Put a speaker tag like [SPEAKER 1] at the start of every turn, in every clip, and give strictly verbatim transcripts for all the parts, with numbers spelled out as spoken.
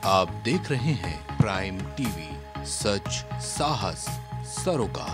[SPEAKER 1] आप देख रहे हैं प्राइम टीवी, सच साहस सरोकार।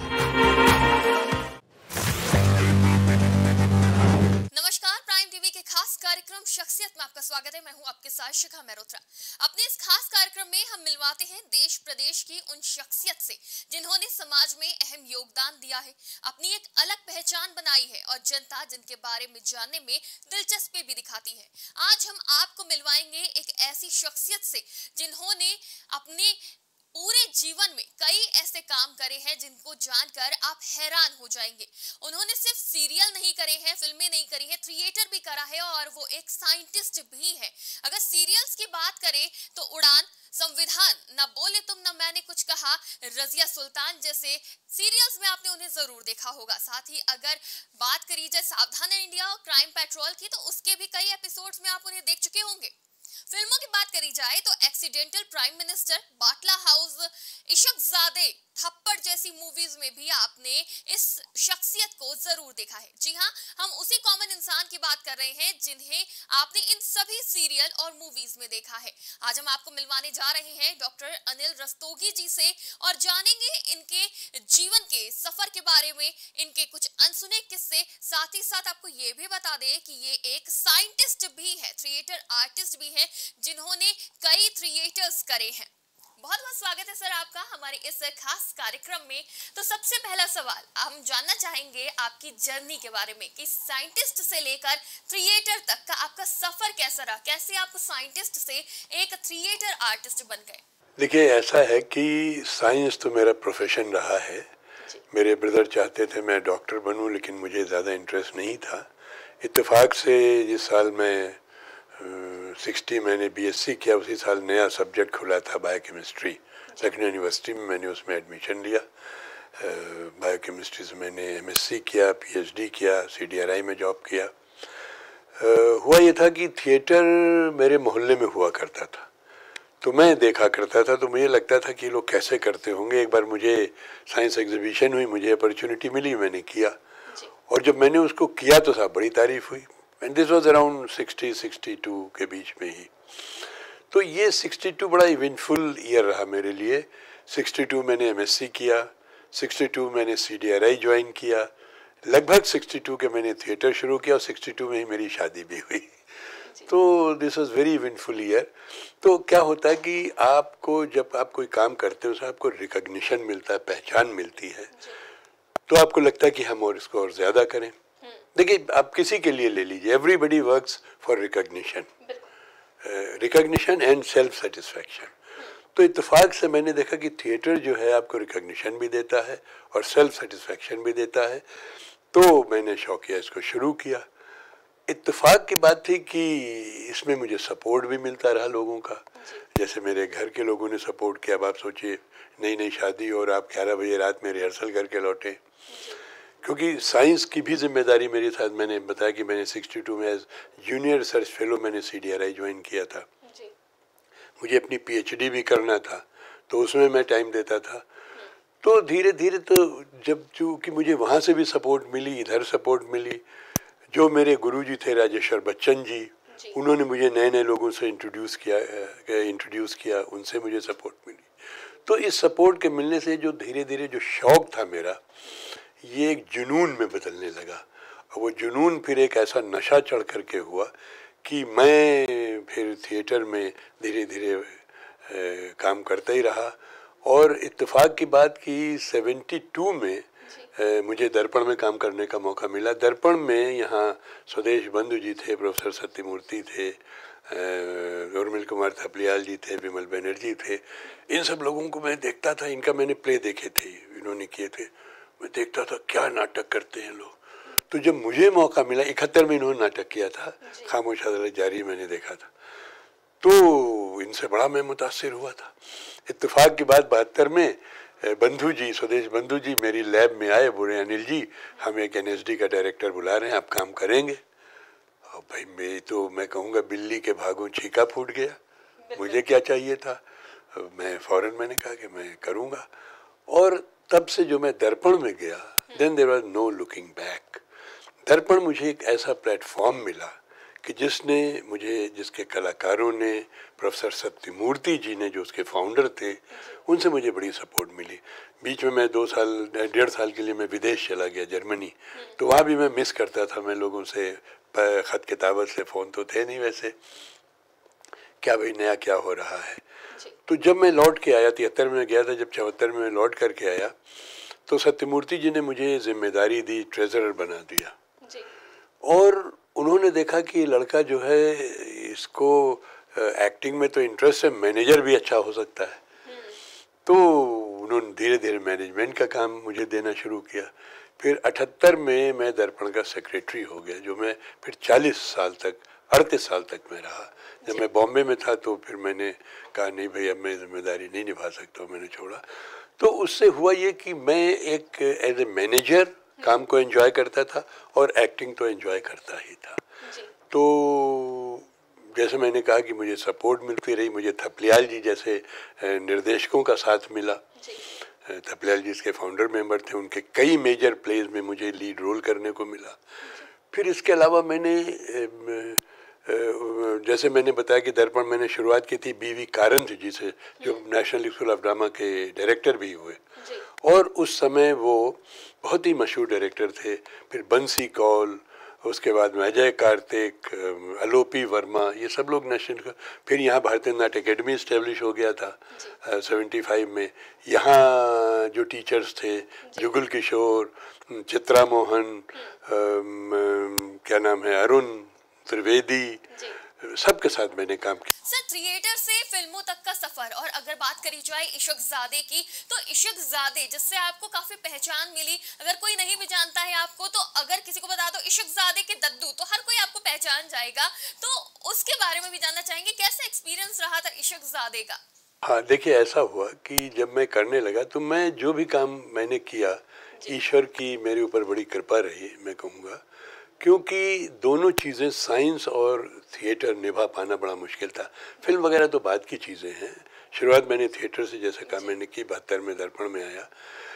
[SPEAKER 2] नमस्कार, प्राइम टीवी के खास कार्यक्रम शख्सियत में आपका स्वागत है। मैं हूं आपके साथ शिखा मेहरोत्रा। अपने इस खास कार्यक्रम में हम मिलवाते हैं देश प्रदेश की उन शख्सियत से जिन्होंने समाज में अहम योगदान दिया है, अपनी एक अलग पहचान बनाई है और जनता जिनके बारे में जानने में दिलचस्पी भी दिखाती है। आज हम आपको मिलवाएंगे एक ऐसी शख्सियत से जिन्होंने अपने पूरे जीवन में कई ऐसे काम करे हैं जिनको जानकर आप हैरान हो जाएंगे। उन्होंने सिर्फ सीरियल नहीं करे हैं, फिल्में नहीं करी है, थिएटर भी करा है और वो एक साइंटिस्ट भी है। अगर सीरियल्स की बात करें तो उड़ान, संविधान, न बोले तुम न मैंने कुछ कहा, रजिया सुल्तान जैसे सीरियल्स में आपने उन्हें जरूर देखा होगा। साथ ही अगर बात करी जाए सावधान इंडिया और क्राइम पेट्रोल की तो उसके भी कई एपिसोड्स में आप उन्हें देख चुके होंगे। फिल्मों की बात करी जाए तो accidental prime minister, Batla house, Ishaqzaade, Thappad जैसी मूवीज में भी आपने इस शख्सियत को जरूर देखा है। जी हाँ, हम उसी कॉमन इंसान की बात कर रहे हैं जिन्हें आपने इन सभी सीरियल और मूवीज में देखा है। आज हम आपको मिलवाने जा रहे हैं डॉक्टर अनिल रस्तोगी जी से और जानेंगे इनके जीवन के सफर के बारे में, इनके कुछ अनसुने किस्से। साथ ही साथ आपको ये भी बता दें कि ये एक साइंटिस्ट भी है, थिएटर आर्टिस्ट भी है, जिन्होंने कई थिएटर्स करे हैं। बहुत बहुत स्वागत है सर आपका हमारे इस खास कार्यक्रम में। तो सबसे पहला सवाल हम जानना चाहेंगे आपकी जर्नी के बारे में कि साइंटिस्ट से लेकर थिएटर तक का आपका सफर कैसा रहा, कैसे आप साइंटिस्ट से एक थिएटर आर्टिस्ट बन गए।
[SPEAKER 3] देखिए, ऐसा है कि साइंस तो मेरा प्रोफेशन रहा है। मेरे ब्रदर चाहते थे मैं डॉक्टर बनूं, लेकिन मुझे ज़्यादा इंटरेस्ट नहीं था। इत्तेफाक से जिस साल मैं सिक्सटी मैंने बीएससी किया, उसी साल नया सब्जेक्ट खुला था बायोकेमिस्ट्री। लखनऊ यूनिवर्सिटी में मैंने उसमें एडमिशन लिया। बायोकेमिस्ट्री से मैंने एमएससी किया, पीएचडी किया, सीडीआरआई में जॉब किया। आ, हुआ ये था कि थिएटर मेरे मोहल्ले में हुआ करता था, तो मैं देखा करता था। तो मुझे लगता था कि लोग कैसे करते होंगे। एक बार मुझे साइंस एग्जीबिशन हुई, मुझे अपॉर्चुनिटी मिली, मैंने किया। और जब मैंने उसको किया तो साहब बड़ी तारीफ हुई। And this was around sixty sixty two के बीच में ही। तो ये सिक्सटी टू बड़ा इवेंटफुल ईयर रहा मेरे लिए। सिक्सटी टू मैंने एमएससी किया, सिक्सटी टू मैंने सीडीआरआई ज्वाइन किया, लगभग सिक्सटी टू के मैंने थिएटर शुरू किया और सिक्सटी टू में ही मेरी शादी भी हुई। तो this was very eventful year. तो क्या होता है कि आपको जब आप कोई काम करते हो तो आपको रिकॉग्निशन मिलता है, पहचान मिलती है, तो आपको लगता है कि हम और इसको और ज़्यादा करें। देखिए, आप किसी के लिए ले लीजिए, everybody works for recognition, recognition and self satisfaction. तो इत्तेफाक से मैंने देखा कि थिएटर जो है आपको रिकॉग्निशन भी देता है और सेल्फ सेटिस्फैक्शन भी देता है। तो मैंने शौकिया इसको शुरू किया। इत्तेफाक की बात थी कि इसमें मुझे सपोर्ट भी मिलता रहा लोगों का। जैसे मेरे घर के लोगों ने सपोर्ट किया। अब आप सोचिए, नई नई शादी और आप ग्यारह बजे रात में रिहर्सल करके लौटे, क्योंकि साइंस की भी जिम्मेदारी मेरे साथ। मैंने बताया कि मैंने सिक्सटी टू में एज जूनियर रिसर्च फेलो मैंने सीडीआरआई ज्वाइन किया था। मुझे अपनी पीएचडी भी करना था, तो उसमें मैं टाइम देता था। तो धीरे धीरे तो जब चूँकि मुझे वहाँ से भी सपोर्ट मिली, इधर सपोर्ट मिली। जो मेरे गुरुजी थे राजेश्वर बच्चन जी, उन्होंने मुझे नए नए लोगों से इंट्रोड्यूस किया इंट्रोड्यूस किया उनसे मुझे सपोर्ट मिली। तो इस सपोर्ट के मिलने से जो धीरे धीरे जो शौक़ था मेरा, ये एक जुनून में बदलने लगा। और वो जुनून फिर एक ऐसा नशा चढ़ करके हुआ कि मैं फिर थिएटर में धीरे धीरे काम करता ही रहा। और इत्तेफाक की बात कि सेवेंटी टू में ए, मुझे दर्पण में काम करने का मौका मिला। दर्पण में यहाँ स्वदेश बंधु जी थे, प्रोफेसर सत्यमूर्ति थे, उर्मिल कुमार थपलियाल जी थे, विमल बनर्जी थे। इन सब लोगों को मैं देखता था, इनका मैंने प्ले देखे थे, इन्होंने किए थे। मैं देखता था क्या नाटक करते हैं लोग। तो जब मुझे मौका मिला, इकहत्तर में इन्होंने नाटक किया था, खामोश अदालत जारी मैंने देखा था, तो इनसे बड़ा मैं मुतासिर हुआ था। इत्तेफाक की बात बहत्तर में बंधु जी, स्वदेश बंधु जी मेरी लैब में आए, बोले अनिल जी हम एक एनएसडी का डायरेक्टर बुला रहे हैं, आप काम करेंगे। और भाई मैं तो मैं कहूँगा बिल्ली के भागों छीका फूट गया। मुझे क्या चाहिए था, मैं फ़ौरन मैंने कहा कि मैं करूँगा। और तब से जो मैं दर्पण में गया, then there was no looking back. Darpan मुझे एक ऐसा प्लेटफॉर्म मिला कि जिसने मुझे, जिसके कलाकारों ने, प्रोफेसर सत्यमूर्ति जी ने जो उसके फाउंडर थे, उनसे मुझे बड़ी सपोर्ट मिली। बीच में मैं दो साल डेढ़ साल के लिए मैं विदेश चला गया, जर्मनी, तो वहाँ भी मैं मिस करता था मैं लोगों से, ख़त किताबत से, फ़ोन तो थे नहीं वैसे, क्या भाई नया क्या हो रहा है। तो जब मैं लौट के आया, तिहत्तर में गया था, जब चौहत्तर में लौट करके आया तो सत्यमूर्ति जी ने मुझे जिम्मेदारी दी, ट्रेजरर बना दिया जी। और उन्होंने देखा कि लड़का जो है इसको एक्टिंग में तो इंटरेस्ट है, मैनेजर भी अच्छा हो सकता है, तो उन्होंने धीरे धीरे मैनेजमेंट का काम मुझे देना शुरू किया। फिर अठहत्तर में मैं दर्पण का सेक्रेटरी हो गया, जो मैं फिर चालीस साल तक, अड़तीस साल तक मैं रहा। जब मैं बॉम्बे में था तो फिर मैंने कहा नहीं भाई अब मैं जिम्मेदारी नहीं निभा सकता, मैंने छोड़ा। तो उससे हुआ ये कि मैं एक एज ए मैनेजर काम को एंजॉय करता था और एक्टिंग तो एंजॉय करता ही था। तो जैसे मैंने कहा कि मुझे सपोर्ट मिलती रही, मुझे थपलियाल जी जैसे निर्देशकों का साथ मिला। थपलियाल जी इसके फाउंडर मेंबर थे, उनके कई मेजर प्लेज में मुझे लीड रोल करने को मिला। फिर इसके अलावा मैंने, जैसे मैंने बताया कि दर्पण मैंने शुरुआत की थी बी वी कारंथ जी से, जो नेशनल स्कूल ऑफ ड्रामा के डायरेक्टर भी हुए, और उस समय वो बहुत ही मशहूर डायरेक्टर थे। फिर बंसी कौल, उसके बाद में अजय कार्तिक, अलोपी वर्मा, ये सब लोग नेशनल, फिर यहाँ भारतीय नाट्य अकेडमी इस्टेब्लिश हो गया था सेवेंटी फाइव में। यहाँ जो टीचर्स थे, जुगल किशोर, चित्रा मोहन, क्या नाम है, अरुण त्रिवेदी, सबके साथ मैंने काम किया।
[SPEAKER 2] सर, थिएटर से फिल्मों तक का सफर, और अगर बात करी जाए इशक ज़ादे की, तो इशक ज़ादे जिससे आपको काफी पहचान मिली, अगर कोई नहीं भी जानता है आपको, तो अगर किसी को बता दो इशक ज़ादे के दद्दू, तो हर कोई आपको पहचान जाएगा। तो उसके बारे में भी जानना चाहेंगे, कैसा एक्सपीरियंस रहा था इशक ज़ादे का?
[SPEAKER 3] हाँ देखिए, ऐसा हुआ कि जब मैं करने लगा तो मैं जो भी काम मैंने किया, ईश्वर की मेरे ऊपर बड़ी कृपा रही मैं कहूँगा, क्योंकि दोनों चीज़ें, साइंस और थिएटर निभा पाना बड़ा मुश्किल था। फिल्म वगैरह तो बाद की चीज़ें हैं। शुरुआत मैंने थिएटर से जैसे कहा मैंने की, बहत्तर में दर्पण में आया।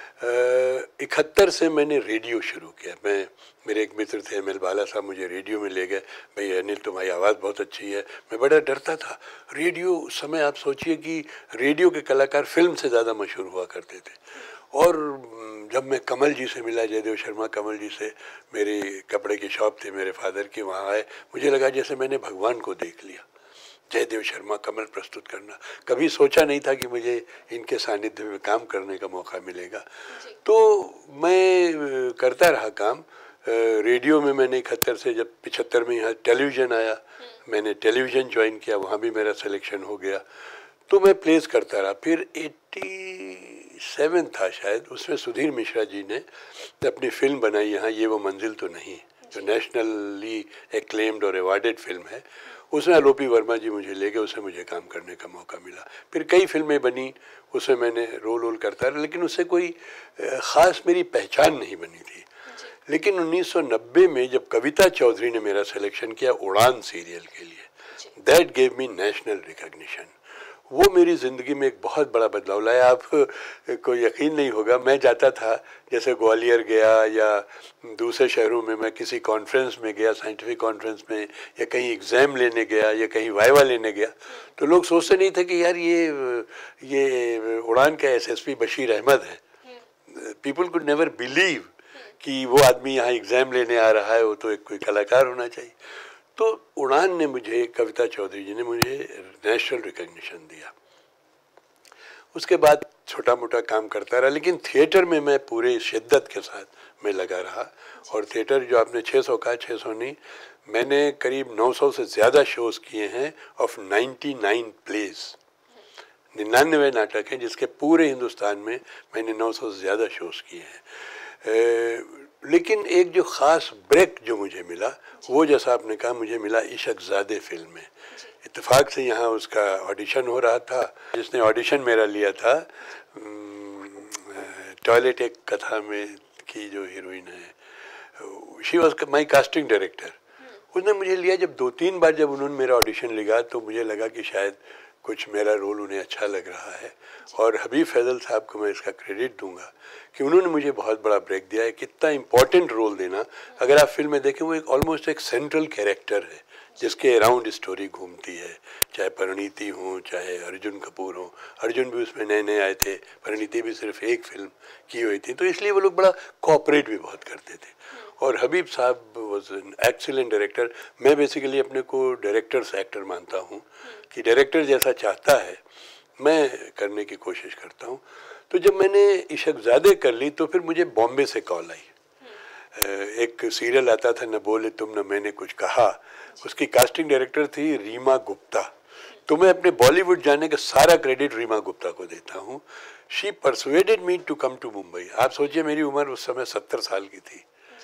[SPEAKER 3] इकहत्तर से मैंने रेडियो शुरू किया। मैं, मेरे एक मित्र थे एम एल बाला साहब, मुझे रेडियो में ले गए, भाई अनिल तुम्हारी आवाज़ बहुत अच्छी है। मैं बड़ा डरता था। रेडियो उस समय आप सोचिए कि रेडियो के कलाकार फिल्म से ज़्यादा मशहूर हुआ करते थे। और जब मैं कमल जी से मिला, जयदेव शर्मा कमल जी से, मेरी कपड़े की शॉप थी मेरे फादर की, वहाँ आए, मुझे लगा जैसे मैंने भगवान को देख लिया। जयदेव शर्मा कमल प्रस्तुत करना, कभी सोचा नहीं था कि मुझे इनके सानिध्य में काम करने का मौका मिलेगा। तो मैं करता रहा काम। रेडियो में मैंने इकहत्तर से, जब पिछहत्तर में यहाँ टेलीविज़न आया, मैंने टेलीविज़न ज्वाइन किया, वहाँ भी मेरा सिलेक्शन हो गया। तो मैं प्लेस करता रहा। फिर एट्टी सेवन था शायद, उसमें सुधीर मिश्रा जी ने अपनी फिल्म बनाई यहाँ, ये वो मंजिल तो नहीं, जो नेशनली एक्लेम्ड और अवार्डेड फिल्म है। उसमें अलोपी वर्मा जी मुझे ले गए, उसमें मुझे काम करने का मौका मिला। फिर कई फिल्में बनी, उसमें मैंने रोल रोल करता रहा, लेकिन उससे कोई ख़ास मेरी पहचान नहीं बनी थी। लेकिन उन्नीस सौ नब्बे में जब कविता चौधरी ने मेरा सिलेक्शन किया उड़ान सीरियल के लिए, that gave me national recognition. वो मेरी ज़िंदगी में एक बहुत बड़ा बदलाव लाया। आप को यकीन नहीं होगा, मैं जाता था, जैसे ग्वालियर गया या दूसरे शहरों में मैं किसी कॉन्फ्रेंस में गया, साइंटिफिक कॉन्फ्रेंस में, या कहीं एग्ज़ाम लेने गया या कहीं वाइवा लेने गया, तो लोग सोचते नहीं थे कि यार ये ये उड़ान का S S P Bashir Ahmad है। पीपल कुड नेवर बिलीव कि वो आदमी यहाँ एग्ज़ाम लेने आ रहा है, वो तो एक कोई कलाकार होना चाहिए। तो उड़ान ने मुझे, कविता चौधरी जी ने मुझे नेशनल रिकॉग्निशन दिया। उसके बाद छोटा मोटा काम करता रहा, लेकिन थिएटर में मैं पूरे शिद्दत के साथ मैं लगा रहा। और थिएटर जो आपने छः सौ कहा, छः सौ नहीं, मैंने करीब नौ सौ से ज़्यादा शोज़ किए हैं ऑफ नाइन्टी नाइन प्लेज। निन्यानवे नाटक हैं जिसके पूरे हिंदुस्तान में मैंने नौ सौ से ज़्यादा शोज़ किए हैं। लेकिन एक जो ख़ास ब्रेक जो मुझे मिला, वो जैसा आपने कहा मुझे मिला इशक ज़ादे फिल्म में। इत्तेफाक से यहाँ उसका ऑडिशन हो रहा था। जिसने ऑडिशन मेरा लिया था, टॉयलेट एक कथा में की जो हीरोइन है, she was my casting director, उसने मुझे लिया। जब दो तीन बार जब उन्होंने मेरा ऑडिशन लिया तो मुझे लगा कि शायद कुछ मेरा रोल उन्हें अच्छा लग रहा है। और हबीब फैज़ल साहब को मैं इसका क्रेडिट दूंगा कि उन्होंने मुझे बहुत बड़ा ब्रेक दिया है। कितना इम्पोर्टेंट रोल देना, अगर आप फिल्म में देखें, वो एक ऑलमोस्ट एक सेंट्रल कैरेक्टर है जिसके अराउंड स्टोरी घूमती है, चाहे परिणीति हो, चाहे अर्जुन कपूर हो। अर्जुन भी उसमें नए नए आए थे, परिणीति भी सिर्फ एक फिल्म की हुई थी, तो इसलिए वो लोग बड़ा कोऑपरेट भी बहुत करते थे। और हबीब साहब वॉज एन एक्सीलेंट डायरेक्टर। मैं बेसिकली अपने को डायरेक्टर्स एक्टर मानता हूँ कि डायरेक्टर जैसा चाहता है मैं करने की कोशिश करता हूँ। तो जब मैंने इशकज़ादे कर ली तो फिर मुझे बॉम्बे से कॉल आई। एक सीरियल आता था, न बोले तुम न मैंने कुछ कहा, उसकी कास्टिंग डायरेक्टर थी रीमा गुप्ता। तो मैं अपने बॉलीवुड जाने का सारा क्रेडिट रीमा गुप्ता को देता हूँ। She persuaded me to come to Mumbai. आप सोचिए मेरी उम्र उस समय सत्तर साल की थी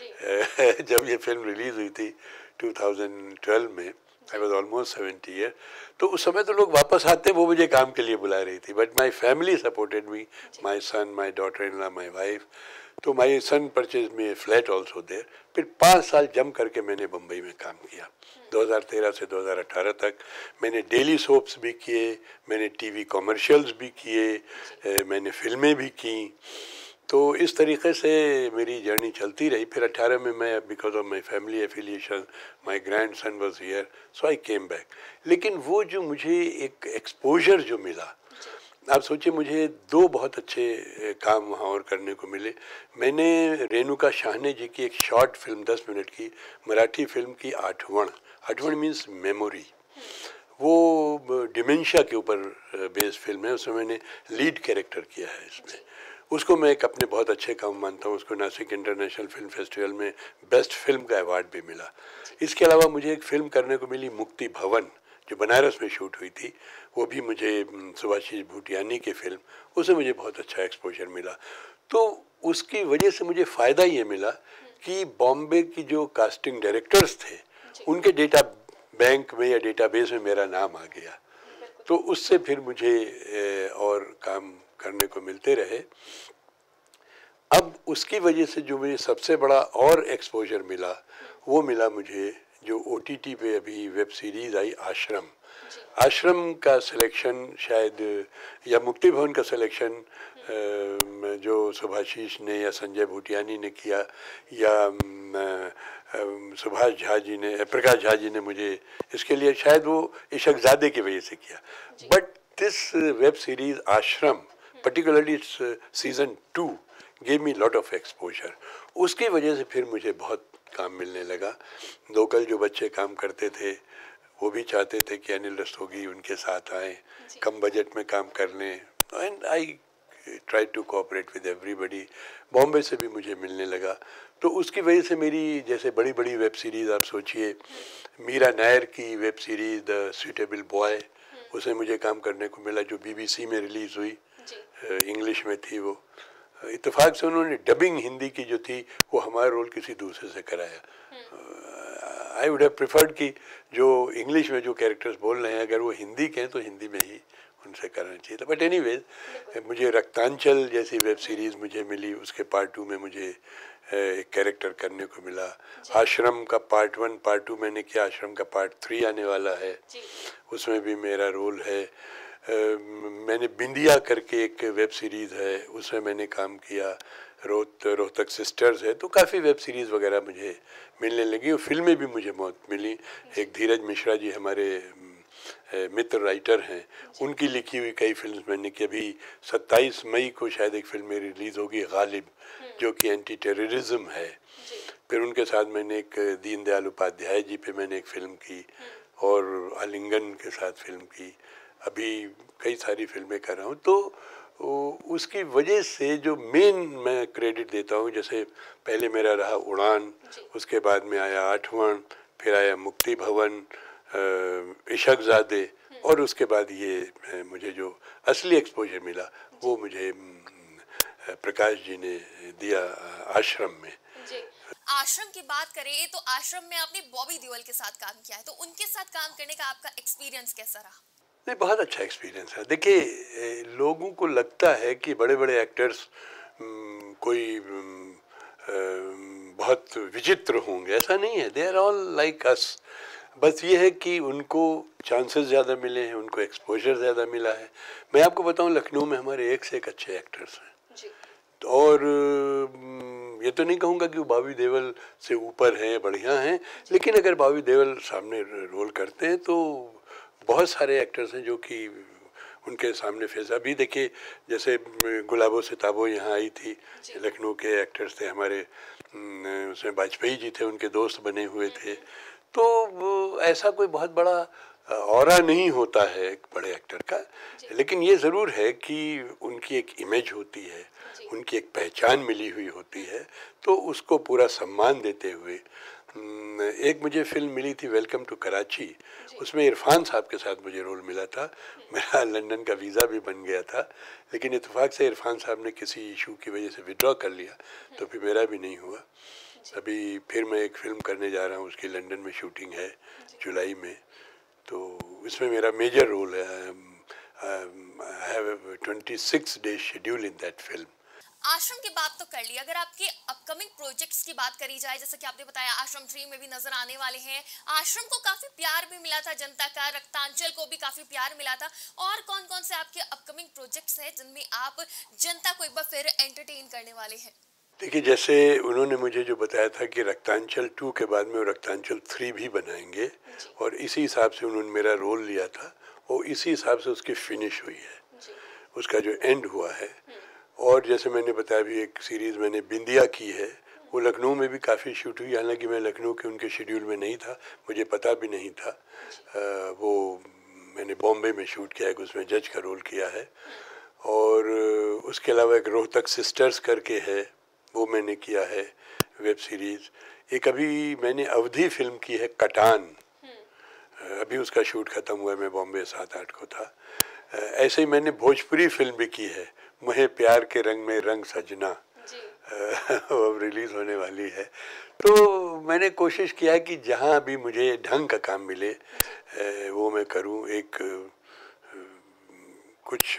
[SPEAKER 3] जब ये फिल्म रिलीज़ हुई थी दो हज़ार बारह में। I was almost seventy year. तो उस समय तो लोग वापस आते, वो मुझे काम के लिए बुला रही थी, but my family supported me, my son, my daughter in law, my wife. तो माई सन परचेज में फ्लैट ऑल्सो देयर। फिर पाँच साल जम करके मैंने बम्बई में काम किया। दो हज़ार तेरह से दो हज़ार अठारह तक मैंने डेली सोप्स भी किए, मैंने टीवी कॉमर्शियल्स भी किए, मैंने फिल्में भी की। तो इस तरीके से मेरी जर्नी चलती रही। फिर अठारह में मैं, because of my family affiliation, my grand son was here, so I came back. लेकिन वो जो मुझे एक एक्सपोजर जो मिला, आप सोचिए मुझे दो बहुत अच्छे काम वहाँ और करने को मिले। मैंने रेणुका शाहने जी की एक शॉर्ट फिल्म दस मिनट की मराठी फिल्म की आठवण, आठवण मीन्स मेमोरी, वो डिमेंशिया के ऊपर बेस्ड फिल्म है। उसमें मैंने लीड कैरेक्टर किया है इसमें। उसको मैं एक अपने बहुत अच्छे काम मानता हूँ। उसको नासिक इंटरनेशनल फिल्म फेस्टिवल में बेस्ट फिल्म का अवार्ड भी मिला। इसके अलावा मुझे एक फ़िल्म करने को मिली मुक्ति भवन, जो बनारस में शूट हुई थी। वो भी मुझे सुभाषीष भूटियानी की फिल्म, उससे मुझे बहुत अच्छा एक्सपोजर मिला। तो उसकी वजह से मुझे फ़ायदा ये मिला कि बॉम्बे की जो कास्टिंग डायरेक्टर्स थे उनके डेटा बैंक में या डेटाबेस में मेरा नाम आ गया। तो उससे फिर मुझे और काम करने को मिलते रहे। अब उसकी वजह से जो मुझे सबसे बड़ा और एक्सपोजर मिला वो मिला मुझे जो ओ टी टी पे अभी वेब सीरीज़ आई आश्रम। आश्रम का सिलेक्शन शायद, या मुक्ति भवन का सिलेक्शन जो सुभाषीष ने या संजय भूटियानी ने किया, या सुभाष झा जी ने, प्रकाश झा जी ने मुझे इसके लिए, शायद वो इशकज़ादे की वजह से किया। But this web series Ashram, particularly its uh, season two, gave me lot of exposure. उसकी वजह से फिर मुझे बहुत काम मिलने लगा। लोकल जो बच्चे काम करते थे वो भी चाहते थे कि अनिल रस्तोगी उनके साथ आए, कम बजट में काम कर लें, and I try to cooperate with everybody. Bombay से भी मुझे मिलने लगा। तो उसकी वजह से मेरी जैसे बड़ी बड़ी वेब सीरीज़, आप सोचिए मीरा नायर की web series the suitable boy, उसमें मुझे काम करने को मिला, जो बीबीसी में रिलीज़ हुई, इंग्लिश में थी। वो इत्तेफाक से उन्होंने डबिंग हिंदी की जो थी वो हमारा रोल किसी दूसरे से कराया। आई वुड हैव प्रेफर्ड कि जो इंग्लिश में जो कैरेक्टर्स बोल रहे हैं अगर वो हिंदी के हैं तो हिंदी में ही उनसे करना चाहिए था। बट एनीवेज, मुझे रक्तांचल जैसी वेब सीरीज़ मुझे मिली, उसके पार्ट टू में मुझे एक कैरेक्टर करने को मिला। आश्रम का पार्ट वन, पार्ट टू मैंने किया, आश्रम का पार्ट थ्री आने वाला है, उसमें भी मेरा रोल है। Uh, मैंने बिंदिया करके एक वेब सीरीज़ है, उसमें मैंने काम किया। रोहत रोहतक सिस्टर्स है। तो काफ़ी वेब सीरीज़ वगैरह मुझे मिलने लगी और फिल्में भी मुझे बहुत मिली। एक धीरज मिश्रा जी हमारे मित्र राइटर हैं, उनकी लिखी हुई कई फिल्म मैंने की। अभी सत्ताईस मई को शायद एक फिल्म मेरी रिलीज़ होगी, गालिब, जो कि एंटी टेररिज्म है। फिर उनके साथ मैंने एक दीनदयाल उपाध्याय जी पे मैंने एक फ़िल्म की, और आलिंगन के साथ फिल्म की। अभी कई सारी फिल्में कर रहा हूँ। तो उसकी वजह से जो मेन मैं क्रेडिट देता हूँ, जैसे पहले मेरा रहा उड़ान, उसके बाद में आया आठवण, फिर आया मुक्ति भवन, इशकज़ादे, और उसके बाद ये मुझे जो असली एक्सपोजर मिला वो मुझे प्रकाश जी ने दिया आश्रम में।
[SPEAKER 2] आश्रम की बात करें तो आश्रम में आपने बॉबी देओल के साथ काम किया है, तो उनके साथ काम करने का आपका एक्सपीरियंस कैसा रहा?
[SPEAKER 3] नहीं, बहुत अच्छा एक्सपीरियंस है। देखिए, लोगों को लगता है कि बड़े बड़े एक्टर्स कोई बहुत विचित्र होंगे, ऐसा नहीं है। They are all like us. बस ये है कि उनको चांसेस ज़्यादा मिले हैं, उनको एक्सपोजर ज़्यादा मिला है। मैं आपको बताऊं, लखनऊ में हमारे एक से एक अच्छे एक्टर्स हैं, और ये तो नहीं कहूँगा कि वो बॉबी देओल से ऊपर हैं, बढ़िया हैं, लेकिन अगर बॉबी देओल सामने रोल करते हैं तो बहुत सारे एक्टर्स हैं जो कि उनके सामने फेस। अभी देखिए जैसे गुलाबो सिताबो यहाँ आई थी, लखनऊ के एक्टर्स थे हमारे, उसमें वाजपेयी जी थे, उनके दोस्त बने हुए थे। तो ऐसा कोई बहुत बड़ा ऑरा नहीं होता है एक बड़े एक्टर का, लेकिन ये ज़रूर है कि उनकी एक इमेज होती है, उनकी एक पहचान मिली हुई होती है, तो उसको पूरा सम्मान देते हुए। एक मुझे फिल्म मिली थी वेलकम टू कराची, उसमें इरफान साहब के साथ मुझे रोल मिला था। मेरा लंदन का वीज़ा भी बन गया था, लेकिन इत्तेफाक से इरफान साहब ने किसी इशू की वजह से विड्रॉ कर लिया, तो फिर मेरा भी नहीं हुआ। अभी फिर मैं एक फ़िल्म करने जा रहा हूँ, उसकी लंदन में शूटिंग है जुलाई में, तो इसमें मेरा मेजर रोल है। I have twenty six days schedule in that film.
[SPEAKER 2] Ashram की बात तो कर ली, अगर आपके अपकमिंग प्रोजेक्ट्स की बात करी जाए, जैसे कि आपने बताया आश्रम थ्री में भी नजर आने वाले हैं, आश्रम को काफी प्यार भी मिला था जनता का, रक्तांचल को भी काफी प्यार मिला था, और कौन कौन से आपके अपकमिंग प्रोजेक्ट्स हैं जिनमें आप जनता को एक बार फिर एंटरटेन करने वाले हैं?
[SPEAKER 3] देखिए, जैसे उन्होंने मुझे जो बताया था कि रक्तांचल टू के बाद में वो रक्तांचल थ्री भी बनाएंगे, और इसी हिसाब से उन्होंने मेरा रोल लिया था, और इसी हिसाब से उसकी फिनिश हुई है, उसका जो एंड हुआ है। और जैसे मैंने बताया भी, एक सीरीज़ मैंने बिंदिया की है, वो लखनऊ में भी काफ़ी शूट हुई, हालांकि मैं लखनऊ के उनके शेड्यूल में नहीं था, मुझे पता भी नहीं था। आ, वो मैंने बॉम्बे में शूट किया है, उसमें जज का रोल किया है। और उसके अलावा एक रोहतक सिस्टर्स करके है, वो मैंने किया है वेब सीरीज़। एक अभी मैंने अवधी फिल्म की है कटान, अभी उसका शूट ख़त्म हुआ है, मैं बॉम्बे सात आठ को था। ऐसे ही मैंने भोजपुरी फिल्म भी की है, मुझे प्यार के रंग में रंग सजना, वो अब रिलीज़ होने वाली है। तो मैंने कोशिश किया है कि जहाँ भी मुझे ढंग का काम मिले वो मैं करूँ। एक कुछ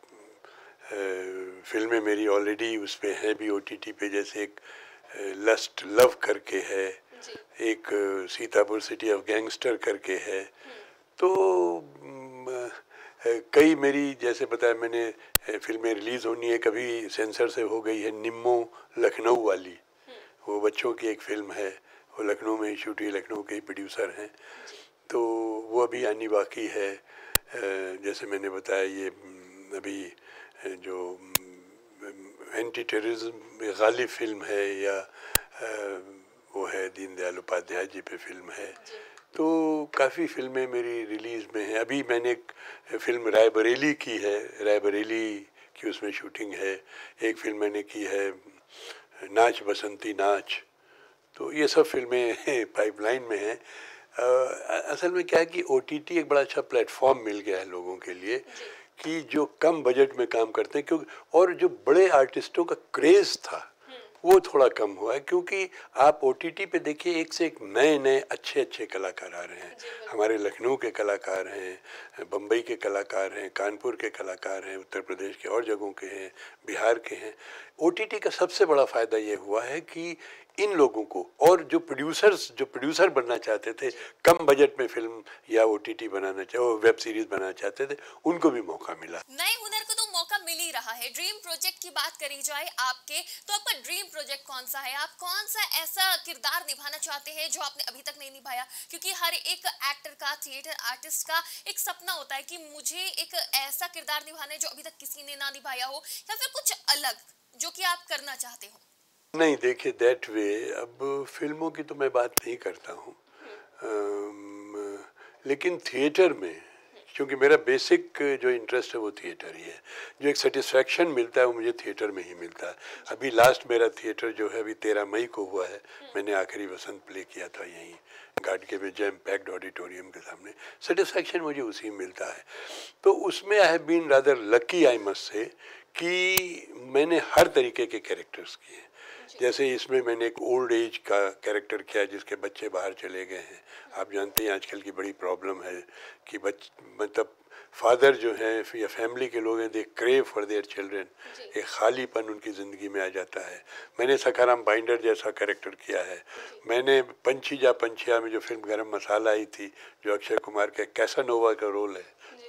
[SPEAKER 3] फिल्में मेरी ऑलरेडी उस पर हैं भी ओटीटी पे, जैसे एक लस्ट लव करके है, एक सीतापुर सिटी ऑफ गैंगस्टर करके है। तो कई मेरी, जैसे बताया मैंने, फिल्में रिलीज़ होनी है, कभी सेंसर से हो गई है निम्मो लखनऊ वाली, वो बच्चों की एक फ़िल्म है, वो लखनऊ में ही शूट हुई, लखनऊ के ही प्रोड्यूसर हैं, तो वो अभी आनी बाकी है। जैसे मैंने बताया ये अभी जो एंटी टेररिज्म गालिब फिल्म है, या वो है दीनदयाल उपाध्याय जी पे फिल्म है, तो काफ़ी फिल्में मेरी रिलीज़ में हैं। अभी मैंने एक फ़िल्म रायबरेली की है, रायबरेली की उसमें शूटिंग है। एक फिल्म मैंने की है नाच बसंती नाच। तो ये सब फिल्में पाइपलाइन में हैं। असल में क्या है कि ओटीटी एक बड़ा अच्छा प्लेटफॉर्म मिल गया है लोगों के लिए, कि जो कम बजट में काम करते हैं, क्योंकि और जो बड़े आर्टिस्टों का क्रेज़ था वो थोड़ा कम हुआ है, क्योंकि आप ओटीटी पे देखिए एक से एक नए नए अच्छे अच्छे कलाकार आ रहे हैं। हमारे लखनऊ के कलाकार हैं, बम्बई के कलाकार हैं, कानपुर के कलाकार हैं, उत्तर प्रदेश के और जगहों के हैं, बिहार के हैं। ओटीटी का सबसे बड़ा फ़ायदा ये हुआ है कि इन लोगों को, और जो प्रोड्यूसर्स जो प्रोड्यूसर बनना चाहते थे, कम बजट में फिल्म या ओटीटी बनाना चाहे, वेब सीरीज़ बनाना चाहते थे, उनको भी मौका मिला।
[SPEAKER 2] नए हुनर को तो मौका मिल ही रहा है। ड्रीम प्रोजेक्ट की बात करी जाए आपके, तो आपका ड्रीम प्रोजेक्ट कौन सा है? आप कौन सा ऐसा किरदार निभाना चाहते हैं जो आपने अभी तक नहीं निभाया? क्योंकि हर एक एक्टर का, थिएटर आर्टिस्ट का एक सपना होता है कि मुझे एक ऐसा किरदार निभाना है जो अभी तक किसी ने ना निभाया हो, या फिर कुछ अलग जो कि आप करना चाहते हो।
[SPEAKER 3] नहीं, देखिए दैट वे, अब फिल्मों की तो मैं बात नहीं करता हूँ, लेकिन थिएटर में, क्योंकि मेरा बेसिक जो इंटरेस्ट है वो थिएटर ही है, जो एक सेटिस्फैक्शन मिलता है वो मुझे थिएटर में ही मिलता है। अभी लास्ट मेरा थिएटर जो है अभी तेरह मई को हुआ है, मैंने आखिरी वसंत प्ले किया था यहीं गाड़के में जैम पैक्ड ऑडिटोरियम के सामने। सेटिस्फैक्शन मुझे उसी में मिलता है। तो उसमें I have been rather lucky, I must say, कि मैंने हर तरीके के कैरेक्टर्स किए। जैसे इसमें मैंने एक ओल्ड एज का कैरेक्टर किया जिसके बच्चे बाहर चले गए हैं। आप जानते हैं आजकल की बड़ी प्रॉब्लम है कि बच मतलब फादर जो हैं या फैमिली के लोग हैं, they crave for their children, एक खालीपन उनकी ज़िंदगी में आ जाता है। मैंने सखाराम बाइंडर जैसा कैरेक्टर किया है। मैंने पंछी जा पंछिया में जो फिल्म गरम मसाला आई थी, जो अक्षय कुमार के कैसानोवा का रोल है,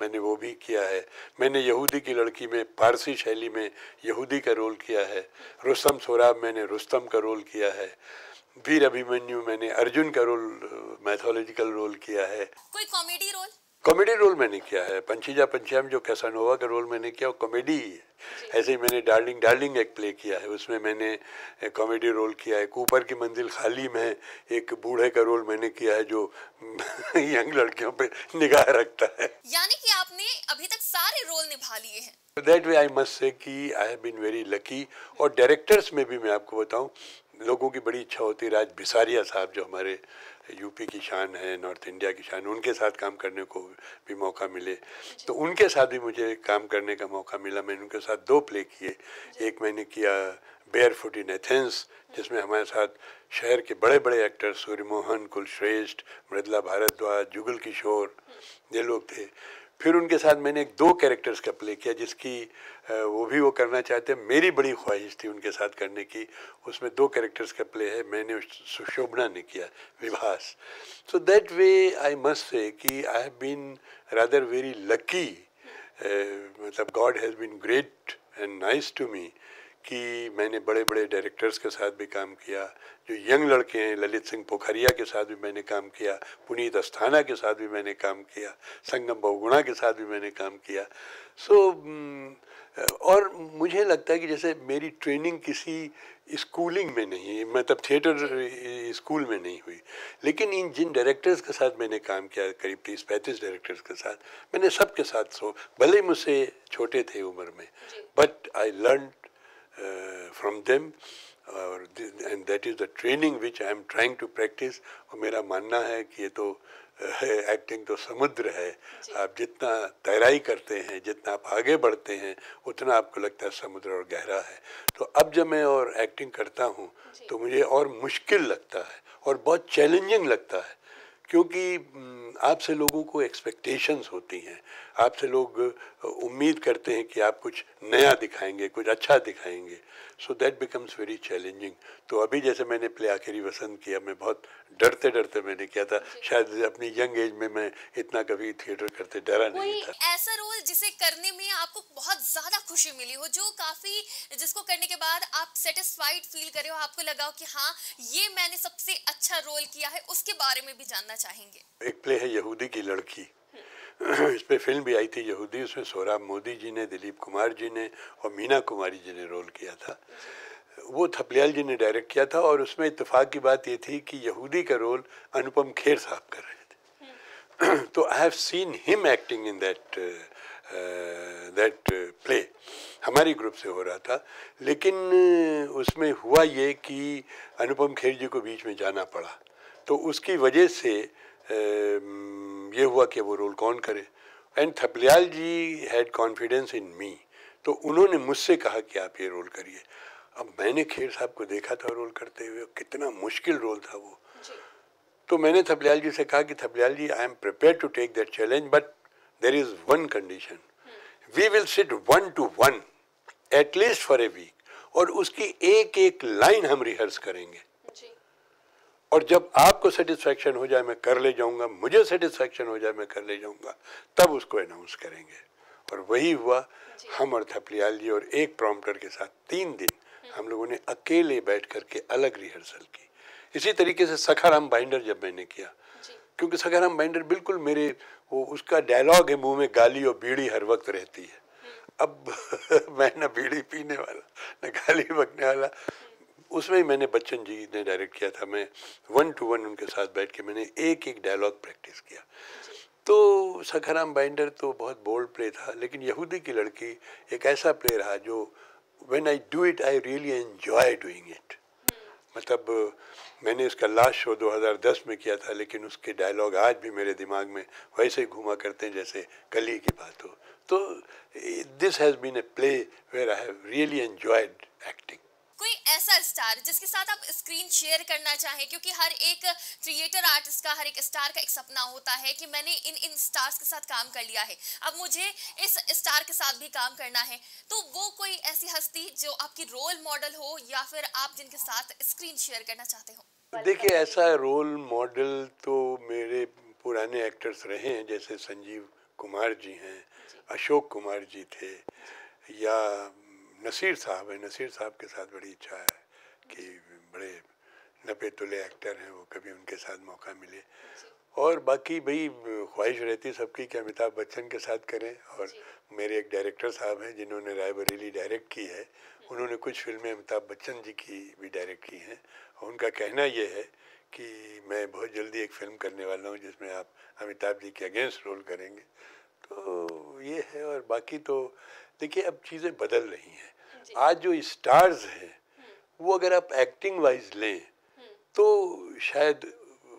[SPEAKER 3] मैंने वो भी किया है। मैंने यहूदी की लड़की में पारसी शैली में यहूदी का रोल किया है। रुस्तम सोराब मैंने रुस्तम का रोल किया है। वीर अभिमन्यु मैंने अर्जुन का रोल, मैथोलॉजिकल रोल किया है।
[SPEAKER 2] कोई कॉमेडी रोल?
[SPEAKER 3] कॉमेडी रोल मैंने किया है। पंचीजा पंचयाम जो कैसानोवा का रोल मैंने किया वो कॉमेडी ही है। ऐसे ही मैंने डार्लिंग डार्लिंग एक प्ले किया है, उसमें मैंने कॉमेडी रोल किया है। ऊपर की मंजिल खाली में एक बूढ़े का रोल मैंने किया है जो यंग लड़कियों पे निगाह रखता है।
[SPEAKER 2] यानी कि आपने अभी तक सारे रोल निभा लिए हैं।
[SPEAKER 3] That way I must say कि I have been very lucky. और डायरेक्टर्स में भी मैं आपको बताऊं, लोगों की बड़ी इच्छा होती है। राज बिसारिया साहब जो हमारे यूपी की शान है, नॉर्थ इंडिया की शान, उनके साथ काम करने को भी मौका मिले, तो उनके साथ भी मुझे काम करने का मौका मिला। मैंने उनके साथ दो प्ले किए। एक मैंने किया बेयर फुट इन एथेंस, जिसमें हमारे साथ शहर के बड़े बड़े एक्टर सूर्यमोहन, कुलश्रेष्ठ, मृदला भारद्वाज, जुगल किशोर, ये लोग थे। फिर उनके साथ मैंने एक दो कैरेक्टर्स का प्ले किया जिसकी वो भी वो करना चाहते हैं, मेरी बड़ी ख्वाहिश थी उनके साथ करने की। उसमें दो कैरेक्टर्स का प्ले है, मैंने सुशोभना ने किया Vibhas. So that way I must say कि I have been rather very lucky, मतलब God has been great and nice to me कि मैंने बड़े बड़े डायरेक्टर्स के साथ भी काम किया। जो यंग लड़के हैं, ललित सिंह पोखरिया के साथ भी मैंने काम किया, पुनीत अस्थाना के साथ भी मैंने काम किया, संगम बहुगुणा के साथ भी मैंने काम किया। सो so, और मुझे लगता है कि जैसे मेरी ट्रेनिंग किसी स्कूलिंग में नहीं, मतलब थिएटर स्कूल में नहीं हुई, लेकिन इन जिन डायरेक्टर्स के साथ मैंने काम किया, करीब तीस पैंतीस डायरेक्टर्स के साथ, मैंने सबके साथ सो भले ही मुझसे छोटे थे उम्र में, but I learn from them, और and that is the training which I am trying to practise. और मेरा मानना है कि ये तो एक्टिंग तो समुद्र है, आप जितना तैराई करते हैं, जितना आप आगे बढ़ते हैं, उतना आपको लगता है समुद्र और गहरा है। तो अब जब मैं और एक्टिंग करता हूँ तो मुझे और मुश्किल लगता है और बहुत चैलेंजिंग लगता है, क्योंकि आपसे लोगों को एक्सपेक्टेशंस होती हैं, आपसे लोग उम्मीद करते हैं कि आप कुछ नया दिखाएंगे, कुछ अच्छा दिखाएंगे। So that becomes very challenging. तो अभी जैसे मैंने प्ले आखिरी वसंत किया, मैं बहुत डरते डरते मैंने किया था। शायद अपनी यंग एज में मैं इतना कभी थिएटर करते डरा नहीं था।
[SPEAKER 2] ऐसा रोल जिसे करने में आपको बहुत ज्यादा खुशी मिली हो, जो काफी जिसको करने के बाद आप सेटिस्फाइड फील करे हो, आपको लगा हो कि हाँ ये मैंने सबसे अच्छा रोल किया है, उसके बारे में भी जानना चाहेंगे।
[SPEAKER 3] एक प्ले है यहूदी की लड़की, इस पे फिल्म भी आई थी यहूदी। उसमें सोहराब मोदी जी ने, दिलीप कुमार जी ने और मीना कुमारी जी ने रोल किया था। वो थपलियाल जी ने डायरेक्ट किया था और उसमें इत्तेफाक की बात ये थी कि यहूदी का रोल अनुपम खेर साहब कर रहे थे। तो I have seen him acting in that that play, हमारी ग्रुप से हो रहा था। लेकिन उसमें हुआ ये कि अनुपम खेर जी को बीच में जाना पड़ा, तो उसकी वजह से ये हुआ कि वो रोल कौन करे। And Thapliyal ji had confidence in me, तो उन्होंने मुझसे कहा कि आप ये रोल करिए। अब मैंने खेर साहब को देखा था रोल करते हुए, कितना मुश्किल रोल था वो। तो मैंने थपलियाल जी से कहा कि Thapliyal ji, I am prepared to take that challenge, but there is one condition, we will sit one to one at least for a week, और उसकी एक एक लाइन हम रिहर्स करेंगे, और जब आपको सेटिस्फैक्शन हो जाए मैं कर ले जाऊंगा, मुझे सेटिस्फैक्शन हो जाए मैं कर ले जाऊंगा, तब उसको अनाउंस करेंगे। और वही हुआ। हम और थपलियाल जी और एक प्रॉम्प्टर के साथ तीन दिन हम लोगों ने अकेले बैठ करके अलग रिहर्सल की। इसी तरीके से सखाराम बाइंडर जब मैंने किया, क्योंकि सखाराम बाइंडर बिल्कुल मेरे वो उसका डायलॉग है, मुंह में गाली और बीड़ी हर वक्त रहती है। अब मैं ना बीड़ी पीने वाला ना गाली बकने वाला। उसमें मैंने बच्चन जी ने डायरेक्ट किया था, मैं वन टू वन उनके साथ बैठ के मैंने एक एक डायलॉग प्रैक्टिस किया। तो सखाराम बाइंडर तो बहुत बोल्ड प्ले था, लेकिन यहूदी की लड़की एक ऐसा प्ले रहा जो when I do it I really enjoy doing it. मतलब मैंने इसका लास्ट शो दो हज़ार दस में किया था, लेकिन उसके डायलॉग आज भी मेरे दिमाग में वैसे ही घुमा करते हैं जैसे कल ही की बात हो। तो this has been a play where I have really enjoyed acting.
[SPEAKER 2] कोई ऐसा स्टार जिसके साथ आप स्क्रीन शेयर करना चाहें, क्योंकि हर एक क्रिएटर आर्टिस्ट का, हर एक स्टार का एक सपना होता है कि मैंने इन इन स्टार्स के साथ काम कर लिया है, अब मुझे इस स्टार के साथ भी काम करना है। तो वो कोई ऐसी हस्ती जो आपकी रोल मॉडल हो, या फिर आप जिनके साथ स्क्रीन शेयर करना चाहते हो?
[SPEAKER 3] देखिए, ऐसा रोल मॉडल तो मेरे पुराने एक्टर्स रहे हैं, जैसे संजीव कुमार जी हैं, अशोक कुमार जी थे, या नसीर साहब हैं। नसीर साहब के साथ बड़ी इच्छा है कि बड़े नपे तुले एक्टर हैं वो, कभी उनके साथ मौका मिले। और बाकी भाई ख्वाहिश रहती सबकी कि अमिताभ बच्चन के साथ करें। और मेरे एक डायरेक्टर साहब हैं जिन्होंने रायबरेली डायरेक्ट की है, उन्होंने कुछ फिल्में अमिताभ बच्चन जी की भी डायरेक्ट की हैं। और उनका कहना ये है कि मैं बहुत जल्दी एक फ़िल्म करने वाला हूँ जिसमें आप अमिताभ जी के अगेंस्ट रोल करेंगे। तो ये है। और बाकी तो देखिए अब चीज़ें बदल रही हैं। आज जो स्टार्स हैं वो अगर आप एक्टिंग वाइज लें तो शायद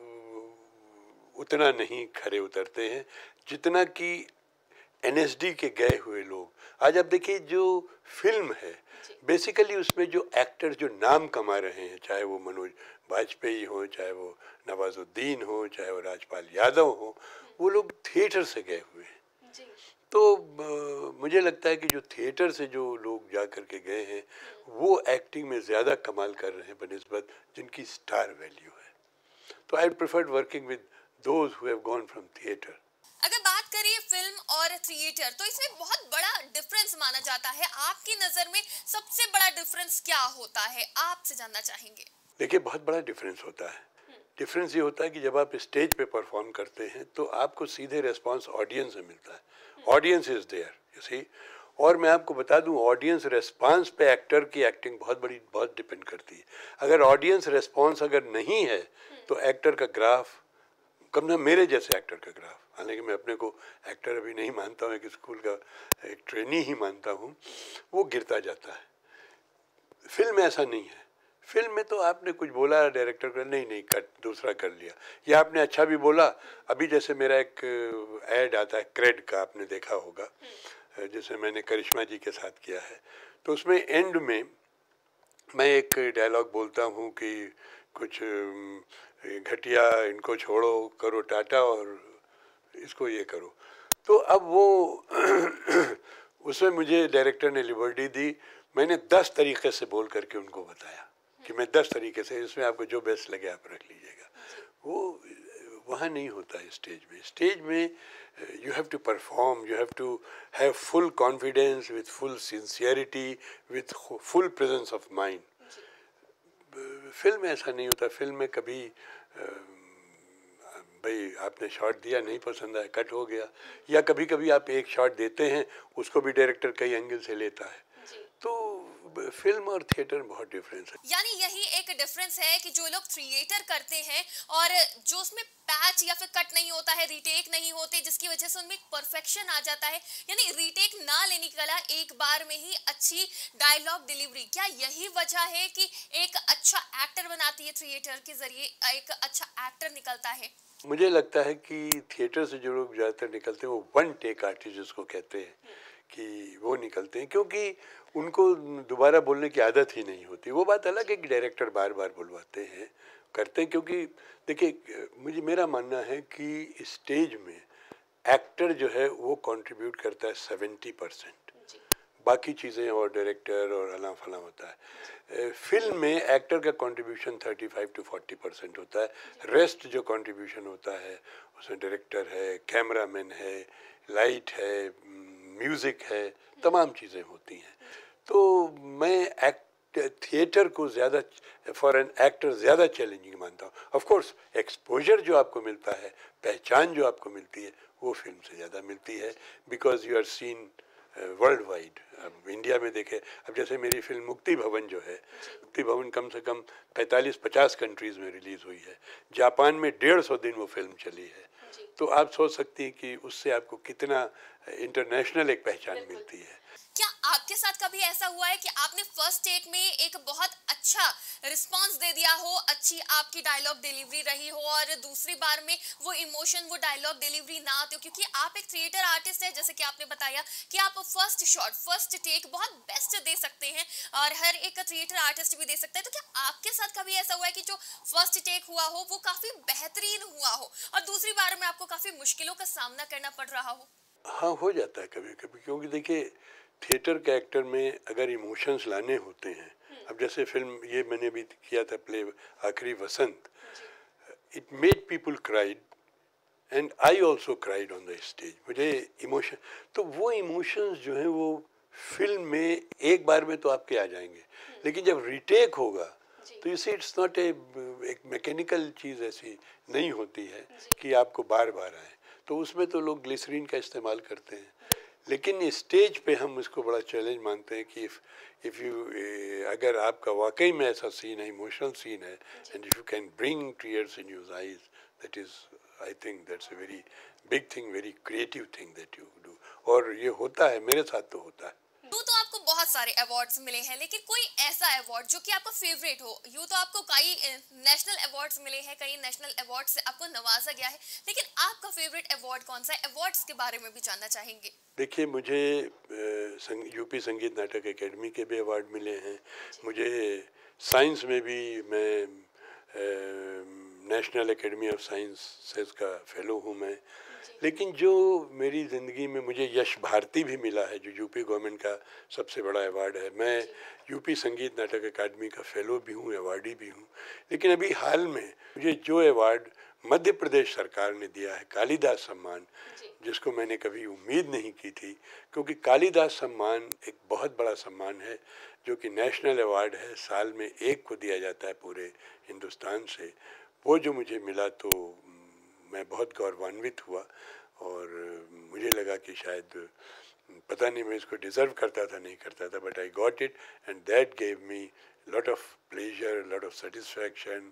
[SPEAKER 3] उतना नहीं खरे उतरते हैं जितना कि एन एस डी के गए हुए लोग। आज आप देखिए जो फिल्म है बेसिकली उसमें जो एक्टर जो नाम कमा रहे हैं, चाहे वो मनोज बाजपेयी हो, चाहे वो नवाजुद्दीन हो, चाहे वो राजपाल यादव हो, वो लोग थिएटर से गए हुए हैं। तो आ, मुझे लगता है कि जो थिएटर से जो लोग जा कर के गए हैं वो एक्टिंग में ज़्यादा कमाल कर रहे हैं बनिस्बत जिनकी स्टार वैल्यू है। तो I preferred working with those who have gone from theatre.
[SPEAKER 2] अगर बात करिए फिल्म और थिएटर तो इसमें बहुत बड़ा डिफरेंस माना जाता है। आपकी नज़र में सबसे बड़ा डिफरेंस क्या होता है, आपसे जानना चाहेंगे।
[SPEAKER 3] देखिए बहुत बड़ा डिफरेंस होता है। डिफरेंस ये होता है कि जब आप स्टेज पे परफॉर्म करते हैं तो आपको सीधे रिस्पांस ऑडियंस से मिलता है। Audience is there, you see. और मैं आपको बता दूं ऑडियंस रिस्पांस पे एक्टर की एक्टिंग बहुत बड़ी बहुत डिपेंड करती है। अगर ऑडियंस रिस्पांस अगर नहीं है तो एक्टर का ग्राफ, कम ना मेरे जैसे एक्टर का ग्राफ, हालांकि मैं अपने को एक्टर अभी नहीं मानता हूँ, एक स्कूल का एक ट्रेनी ही मानता हूँ, वो गिरता जाता है। फिल्म में ऐसा नहीं है। फिल्म में तो आपने कुछ बोला डायरेक्टर को, नहीं नहीं कट, दूसरा कर लिया, या आपने अच्छा भी बोला। अभी जैसे मेरा एक ऐड आता है क्रेड का, आपने देखा होगा, जैसे मैंने करिश्मा जी के साथ किया है, तो उसमें एंड में मैं एक डायलॉग बोलता हूँ कि कुछ घटिया, इनको छोड़ो, करो टाटा और इसको ये करो। तो अब वो उसमें मुझे डायरेक्टर ने लिबर्टी दी, मैंने दस तरीके से बोल करके उनको बताया कि मैं दस तरीके से, इसमें आपको जो बेस्ट लगे आप रख लीजिएगा। वो वहाँ नहीं होता है स्टेज में। स्टेज में you have to perform, you have to have full confidence, with full sincerity, with full presence of mind. Film में ऐसा नहीं होता। फिल्म में कभी भाई आपने शॉट दिया, नहीं पसंद आया, कट हो गया, या कभी कभी आप एक शॉट देते हैं उसको भी डायरेक्टर कई एंगल से लेता है। तो फिल्म और थिएटर में बहुत डिफरेंस है।
[SPEAKER 2] यानी यही एक डिफरेंस है कि जो लोग थिएटर करते हैं और जो उसमें पैच या फिर कट नहीं होता है, रीटेक नहीं होते, जिसकी वजह से उनमें परफेक्शन आ जाता है, यानी रीटेक ना लेने की कला, एक बार में ही अच्छी डायलॉग डिलीवरी, क्या यही वजह है कि एक अच्छा एक्टर बनाती है थिएटर के जरिए, एक अच्छा एक्टर निकलता है?
[SPEAKER 3] मुझे लगता है कि थिएटर से जो लोग ज़्यादातर निकलते हैं वो वन टेक आर्टिस्ट जिसको कहते हैं कि वो निकलते हैं, क्योंकि उनको दोबारा बोलने की आदत ही नहीं होती। वो बात अलग है कि डायरेक्टर बार बार बुलवाते हैं, करते हैं, क्योंकि देखिए मुझे मेरा मानना है कि स्टेज में एक्टर जो है वो कंट्रीब्यूट करता है सेवेंटी परसेंट, बाकी चीज़ें और डायरेक्टर और अला फला होता है। फिल्म में एक्टर का contribution thirty five to forty percent होता है। रेस्ट जो कंट्रीब्यूशन होता है उसमें डायरेक्टर है, कैमरामैन है, लाइट है, म्यूज़िक है, तमाम चीज़ें होती हैं। तो मैं एक्ट थिएटर को ज़्यादा फॉर एन एक्टर ज़्यादा चैलेंजिंग मानता हूँ। ऑफ कोर्स एक्सपोजर जो आपको मिलता है, पहचान जो आपको मिलती है, वो फिल्म से ज़्यादा मिलती है, because you are seen world wide. अब इंडिया में देखें, अब जैसे मेरी फिल्म मुक्ति भवन जो है, मुक्ति भवन कम से कम पैंतालीस पचास कंट्रीज़ में रिलीज़ हुई है। जापान में डेढ़ सौ दिन वो फिल्म चली है। तो आप सोच सकती हैं कि उससे आपको कितना इंटरनेशनल एक पहचान मिलती है।
[SPEAKER 2] क्या आपके साथ कभी ऐसा हुआ है कि आपने फर्स्ट टेक में एक बहुत अच्छा रिस्पांस दे दिया हो, अच्छी आपकी डायलॉग डिलीवरी रही हो, और दूसरी बार में वो इमोशन, वो डायलॉग डिलीवरी ना आती हो? क्योंकि आप एक थिएटर आर्टिस्ट है, जैसे कि आपने बताया कि आप फर्स्ट शॉट, फर्स्ट टेक बहुत बेस्ट दे सकते हैं और हर एक थिएटर आर्टिस्ट भी दे सकता है। तो क्या आपके साथ कभी ऐसा हुआ है कि जो फर्स्ट टेक हुआ हो वो काफी बेहतरीन हुआ हो और दूसरी बार में आपको काफी मुश्किलों का सामना करना पड़ रहा हो?
[SPEAKER 3] हाँ, हो जाता है कभी कभी, क्योंकि देखिए थिएटर के एक्टर में अगर इमोशंस लाने होते हैं, अब जैसे फिल्म ये मैंने भी किया था play Aakhiri Vasant, it made people cried and I also cried on the stage. मुझे इमोशन, तो वो इमोशंस जो हैं वो फिल्म में एक बार में तो आपके आ जाएंगे, लेकिन जब रिटेक होगा तो you see it's not a एक मैकेनिकल चीज़ ऐसी नहीं होती है कि आपको बार बार आए। तो उसमें तो लोग ग्लिसरीन का इस्तेमाल करते हैं, लेकिन स्टेज पे हम इसको बड़ा चैलेंज मानते हैं कि इफ़ इफ़ यू अगर आपका वाकई में ऐसा सीन है, इमोशनल सीन है, and if you can bring tears in your eyes, that is I think that's a very big thing, very creative thing that you do. और ये होता है, मेरे साथ तो होता है।
[SPEAKER 2] यूँ तो आपको बहुत सारे अवार्ड्स मिले हैं, लेकिन कोई ऐसा अवार्ड जो कि आपका फेवरेट हो? यूँ तो आपको कई नेशनल अवार्ड्स मिले हैं, कई नेशनल अवार्ड से आपको नवाजा गया है, लेकिन आपका फेवरेट अवार्ड कौन सा है? अवार्ड्स के बारे में भी जानना चाहेंगे।
[SPEAKER 3] देखिए, मुझे यूपी संगीत नाटक एकेडमी के भी अवार्ड मिले हैं, मुझे साइंस में भी मैं नेशनल एकेडमी ऑफ साइंसेस का फेलो हूँ मैं। लेकिन जो मेरी ज़िंदगी में मुझे यश भारती भी मिला है, जो यूपी गवर्नमेंट का सबसे बड़ा अवार्ड है। मैं यूपी संगीत नाटक अकादमी का फेलो भी हूँ, अवार्डी भी हूँ। लेकिन अभी हाल में मुझे जो अवार्ड मध्य प्रदेश सरकार ने दिया है, कालिदास सम्मान, जिसको मैंने कभी उम्मीद नहीं की थी, क्योंकि कालिदास सम्मान एक बहुत बड़ा सम्मान है जो कि नेशनल अवार्ड है, साल में एक को दिया जाता है पूरे हिंदुस्तान से। वो जो मुझे मिला तो मैं बहुत गौरवान्वित हुआ और मुझे लगा कि शायद पता नहीं मैं इसको डिज़र्व करता था नहीं करता था, but I got it and that gave me lot of pleasure, lot of satisfaction.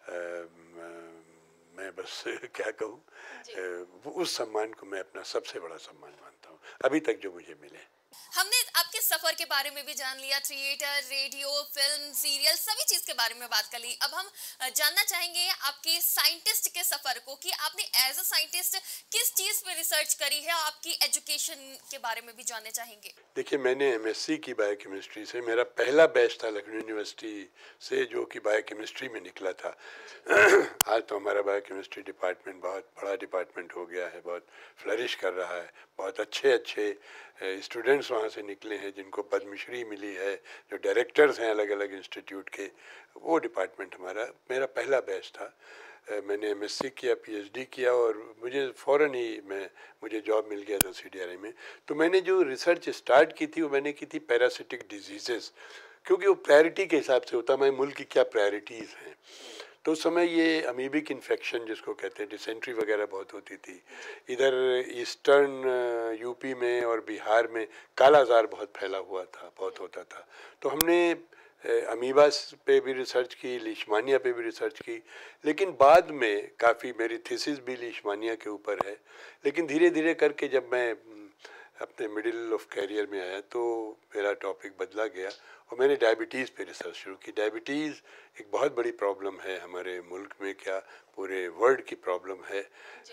[SPEAKER 3] मैं बस क्या कहूँ, उस सम्मान को मैं अपना सबसे बड़ा सम्मान मानता हूँ अभी तक जो मुझे मिले।
[SPEAKER 2] हमने आपके सफर के बारे में भी जान लिया, थिएटर, रेडियो, फिल्म, सीरियल, सभी चीज के बारे में बात कर ली। अब हम जानना चाहेंगे आपके साइंटिस्ट के सफर को, कि आपने एज अ साइंटिस्ट किस चीज पे रिसर्च करी है, आपकी एजुकेशन के बारे में भी जानना चाहेंगे।
[SPEAKER 3] देखिए, मैंने एमएससी की बायोकेमिस्ट्री से, मेरा पहला बैच था लखनऊ यूनिवर्सिटी से जो कि बायोकेमिस्ट्री में निकला था। आज तो हमारा बायोकेमिस्ट्री डिपार्टमेंट बहुत बड़ा डिपार्टमेंट हो गया है, बहुत फ्लरिश कर रहा है, बहुत अच्छे अच्छे स्टूडेंट्स वहाँ से निकले हैं जिनको पद्मश्री मिली है, जो डायरेक्टर्स हैं अलग अलग इंस्टीट्यूट के। वो डिपार्टमेंट हमारा, मेरा पहला बैच था। मैंने एमएससी किया, पीएचडी किया और मुझे फ़ौरन ही मैं मुझे जॉब मिल गया था सीडीआरआई में। तो मैंने जो रिसर्च स्टार्ट की थी वो मैंने की थी पैरासिटिक डिजीज़ेज़, क्योंकि वो प्रायोरिटी के हिसाब से होता है, मुल्क की क्या प्रायोरिटीज़ हैं। तो उस समय ये अमीबिक इन्फेक्शन जिसको कहते हैं, डिसेंट्री वगैरह बहुत होती थी। इधर ईस्टर्न यूपी में और बिहार में कालाजार बहुत फैला हुआ था, बहुत होता था। तो हमने अमीबा पे भी रिसर्च की, लीशमानिया पे भी रिसर्च की, लेकिन बाद में काफ़ी मेरी थीसिस भी लीशमानिया के ऊपर है। लेकिन धीरे धीरे करके जब मैं अपने मिडिल ऑफ कैरियर में आया तो मेरा टॉपिक बदला गया और मैंने डायबिटीज़ पे रिसर्च शुरू की। डायबिटीज़ एक बहुत बड़ी प्रॉब्लम है हमारे मुल्क में, क्या पूरे वर्ल्ड की प्रॉब्लम है।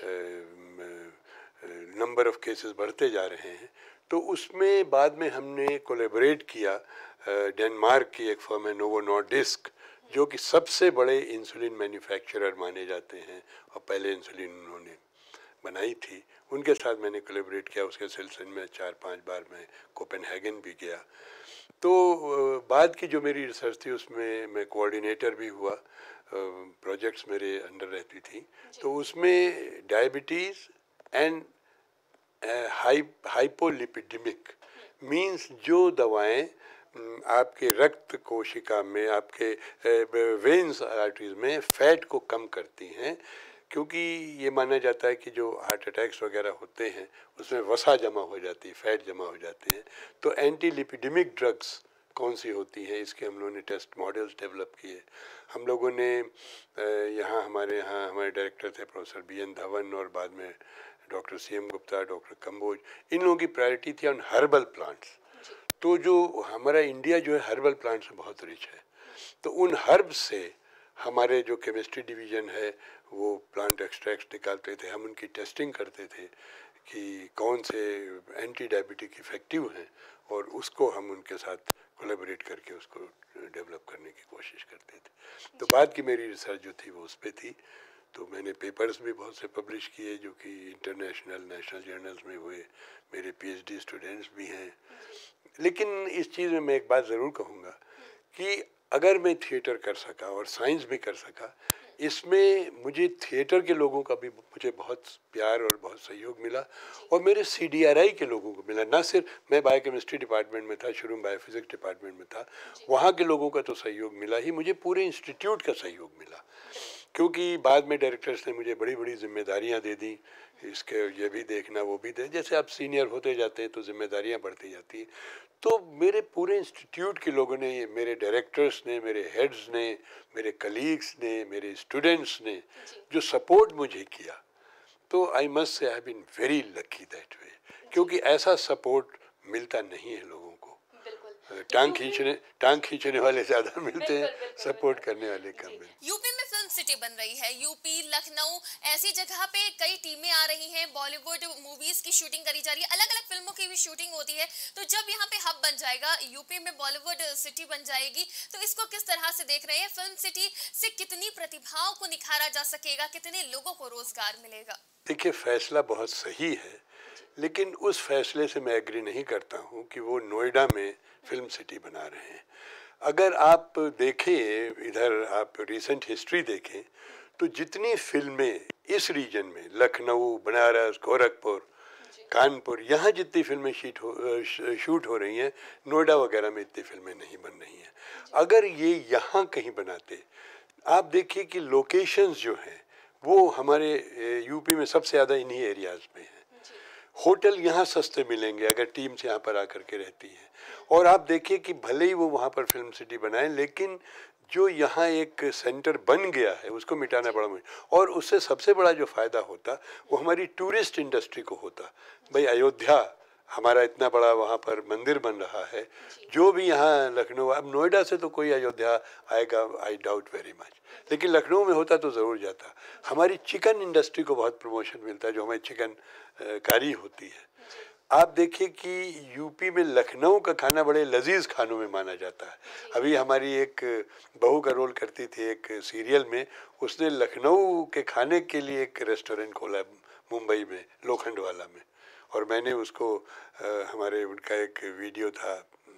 [SPEAKER 3] नंबर ऑफ़ केसेस बढ़ते जा रहे हैं। तो उसमें बाद में हमने कोलैबोरेट किया, डेनमार्क की एक फर्म है नोवो नॉर्डिस्क, जो कि सबसे बड़े इंसुलिन मैन्युफैक्चरर माने जाते हैं और पहले इंसुलिन उन्होंने बनाई थी। उनके साथ मैंने कोलैबोरेट किया। उसके सिलसिले में चार पांच बार मैं कोपेनहेगन भी गया। तो बाद की जो मेरी रिसर्च थी उसमें मैं कोऑर्डिनेटर भी हुआ, प्रोजेक्ट्स मेरे अंडर रहती थी। तो उसमें डायबिटीज़ एंड हाइपोलिपिडेमिक मींस जो दवाएं आपके रक्त कोशिका में, आपके वेन्स आर्टरीज में फैट को कम करती हैं, क्योंकि ये माना जाता है कि जो हार्ट अटैक्स वगैरह होते हैं उसमें वसा जमा हो जाती है, फैट जमा हो जाते हैं। तो एंटी लिपिडेमिक ड्रग्स कौन सी होती हैं, इसके हम लोगों ने टेस्ट मॉडल्स डेवलप किए। हम लोगों ने यहाँ हमारे यहाँ हमारे डायरेक्टर थे प्रोफेसर बी एन धवन और बाद में doctor C M Gupta, doctor Kamboj, इन लोगों की प्रायोरिटी थी ऑन हर्बल प्लांट्स। तो जो हमारा इंडिया जो है हर्बल प्लांट्स में बहुत रिच है, तो उन हर्ब से हमारे जो केमिस्ट्री डिवीज़न है वो प्लांट एक्सट्रैक्ट्स निकालते थे। हम उनकी टेस्टिंग करते थे कि कौन से एंटी डायबिटिक इफ़ेक्टिव हैं और उसको हम उनके साथ कोलैबोरेट करके उसको डेवलप करने की कोशिश करते थे। तो बाद की मेरी रिसर्च जो थी वो उस पर थी। तो मैंने पेपर्स भी बहुत से पब्लिश किए जो कि इंटरनेशनल नेशनल जर्नल्स में हुए। मेरे पीएचडी स्टूडेंट्स भी हैं। लेकिन इस चीज़ में मैं एक बात ज़रूर कहूँगा कि अगर मैं थिएटर कर सका और साइंस भी कर सका, इसमें मुझे थिएटर के लोगों का भी मुझे बहुत प्यार और बहुत सहयोग मिला और मेरे सी डी आर आई के लोगों को मिला। ना सिर्फ मैं बायोकेमिस्ट्री डिपार्टमेंट में था, शुरू में बायोफिजिक्स डिपार्टमेंट में था, वहाँ के लोगों का तो सहयोग मिला ही, मुझे पूरे इंस्टीट्यूट का सहयोग मिला, क्योंकि बाद में डायरेक्टर्स ने मुझे बड़ी बड़ी जिम्मेदारियाँ दे दी, इसके ये भी देखना वो भी दे, जैसे आप सीनियर होते जाते हैं तो जिम्मेदारियाँ बढ़ती जाती हैं। तो मेरे पूरे इंस्टीट्यूट के लोगों ने, मेरे डायरेक्टर्स ने, मेरे हेड्स ने, मेरे कलीग्स ने, मेरे स्टूडेंट्स ने जो सपोर्ट मुझे किया, तो I must say I have been very lucky that way, क्योंकि ऐसा सपोर्ट मिलता नहीं है लोगों को। टांग खींचने टांग खींचने वाले ज्यादा मिलते हैं, सपोर्ट करने वाले कम मिलते हैं।
[SPEAKER 2] यूपी में फिल्म सिटी बन रही है, यूपी, लखनऊ, ऐसी जगह पे कई टीमें आ रही हैं, बॉलीवुड मूवीज की शूटिंग करी जा रही है, अलग अलग फिल्मों की भी शूटिंग होती है। तो जब यहाँ पे हब बन जाएगा, यूपी में बॉलीवुड सिटी बन जाएगी, तो इसको किस तरह से देख रहे हैं? फिल्म सिटी से कितनी प्रतिभाओं को निखारा जा सकेगा, कितने लोगों को रोजगार मिलेगा?
[SPEAKER 3] देखिए, फैसला बहुत सही है, लेकिन उस फैसले से मैं एग्री नहीं करता हूँ कि वो नोएडा में फिल्म सिटी बना रहे हैं। अगर आप देखें, इधर आप रिसेंट हिस्ट्री देखें, तो जितनी फिल्में इस रीजन में, लखनऊ, बनारस, गोरखपुर, कानपुर, यहाँ जितनी फिल्में शूट हो शूट हो रही हैं, नोएडा वगैरह में इतनी फिल्में नहीं बन रही हैं। अगर ये यहाँ कहीं बनाते, आप देखिए कि लोकेशंस जो हैं वो हमारे यूपी में सबसे ज़्यादा इन्हीं एरियाज़ में हैं। होटल यहाँ सस्ते मिलेंगे अगर टीम्स यहाँ पर आकर के रहती हैं। और आप देखिए कि भले ही वो वहाँ पर फिल्म सिटी बनाएं, लेकिन जो यहाँ एक सेंटर बन गया है उसको मिटाना बड़ा मुश्किल, और उससे सबसे बड़ा जो फ़ायदा होता वो हमारी टूरिस्ट इंडस्ट्री को होता। भाई अयोध्या हमारा इतना बड़ा वहाँ पर मंदिर बन रहा है, जो भी यहाँ लखनऊ, अब नोएडा से तो कोई अयोध्या आएगा आई डाउट वेरी मच, लेकिन लखनऊ में होता तो ज़रूर जाता। हमारी चिकन इंडस्ट्री को बहुत प्रमोशन मिलता है, जो हमारी चिकन कारी होती है। आप देखिए कि यूपी में लखनऊ का खाना बड़े लजीज खानों में माना जाता है। अभी हमारी एक बहू का रोल करती थी एक सीरियल में, उसने लखनऊ के खाने के लिए एक रेस्टोरेंट खोला मुंबई में, लोखंड वाला में, और मैंने उसको आ, हमारे उनका एक वीडियो था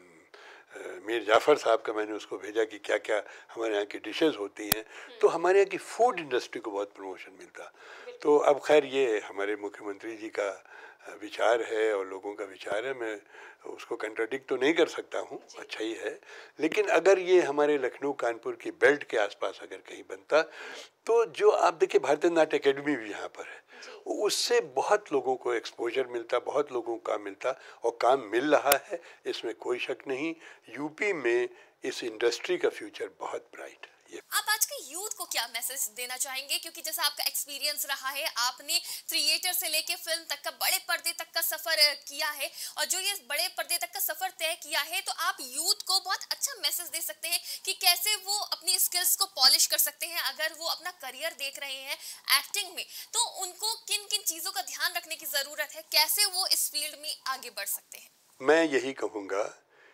[SPEAKER 3] मीर जाफ़र साहब का, मैंने उसको भेजा कि क्या क्या हमारे यहाँ की डिशेस होती हैं। तो हमारे यहाँ की फूड इंडस्ट्री को बहुत प्रमोशन मिलता। तो अब खैर ये हमारे मुख्यमंत्री जी का विचार है और लोगों का विचार है, मैं उसको कंट्राडिक्ट तो नहीं कर सकता हूँ, अच्छा ही है। लेकिन अगर ये हमारे लखनऊ कानपुर की बेल्ट के आसपास अगर कहीं बनता, तो जो आप देखिए भारतीय नाट्य अकेडमी भी यहाँ पर है, उससे बहुत लोगों को एक्सपोजर मिलता, बहुत लोगों को काम मिलता, और काम मिल रहा है, इसमें कोई शक नहीं। यूपी में इस इंडस्ट्री का फ्यूचर बहुत ब्राइट है।
[SPEAKER 2] आप आज के यूथ को क्या मैसेज देना चाहेंगे? क्योंकि जैसा आपका एक्सपीरियंस रहा है, आपने थिएटर से लेके फिल्म तक का, बड़े पर्दे तक का सफर किया है, और जो ये बड़े पर्दे तक का सफर तय किया है, तो आप यूथ को बहुत अच्छा मैसेज दे सकते हैं कि कैसे वो अपनी स्किल्स को पॉलिश कर सकते हैं। अगर वो अपना करियर देख रहे हैं एक्टिंग में, तो उनको किन किन चीजों का ध्यान रखने की जरूरत है, कैसे वो इस फील्ड में आगे बढ़ सकते हैं?
[SPEAKER 3] मैं यही कहूँगा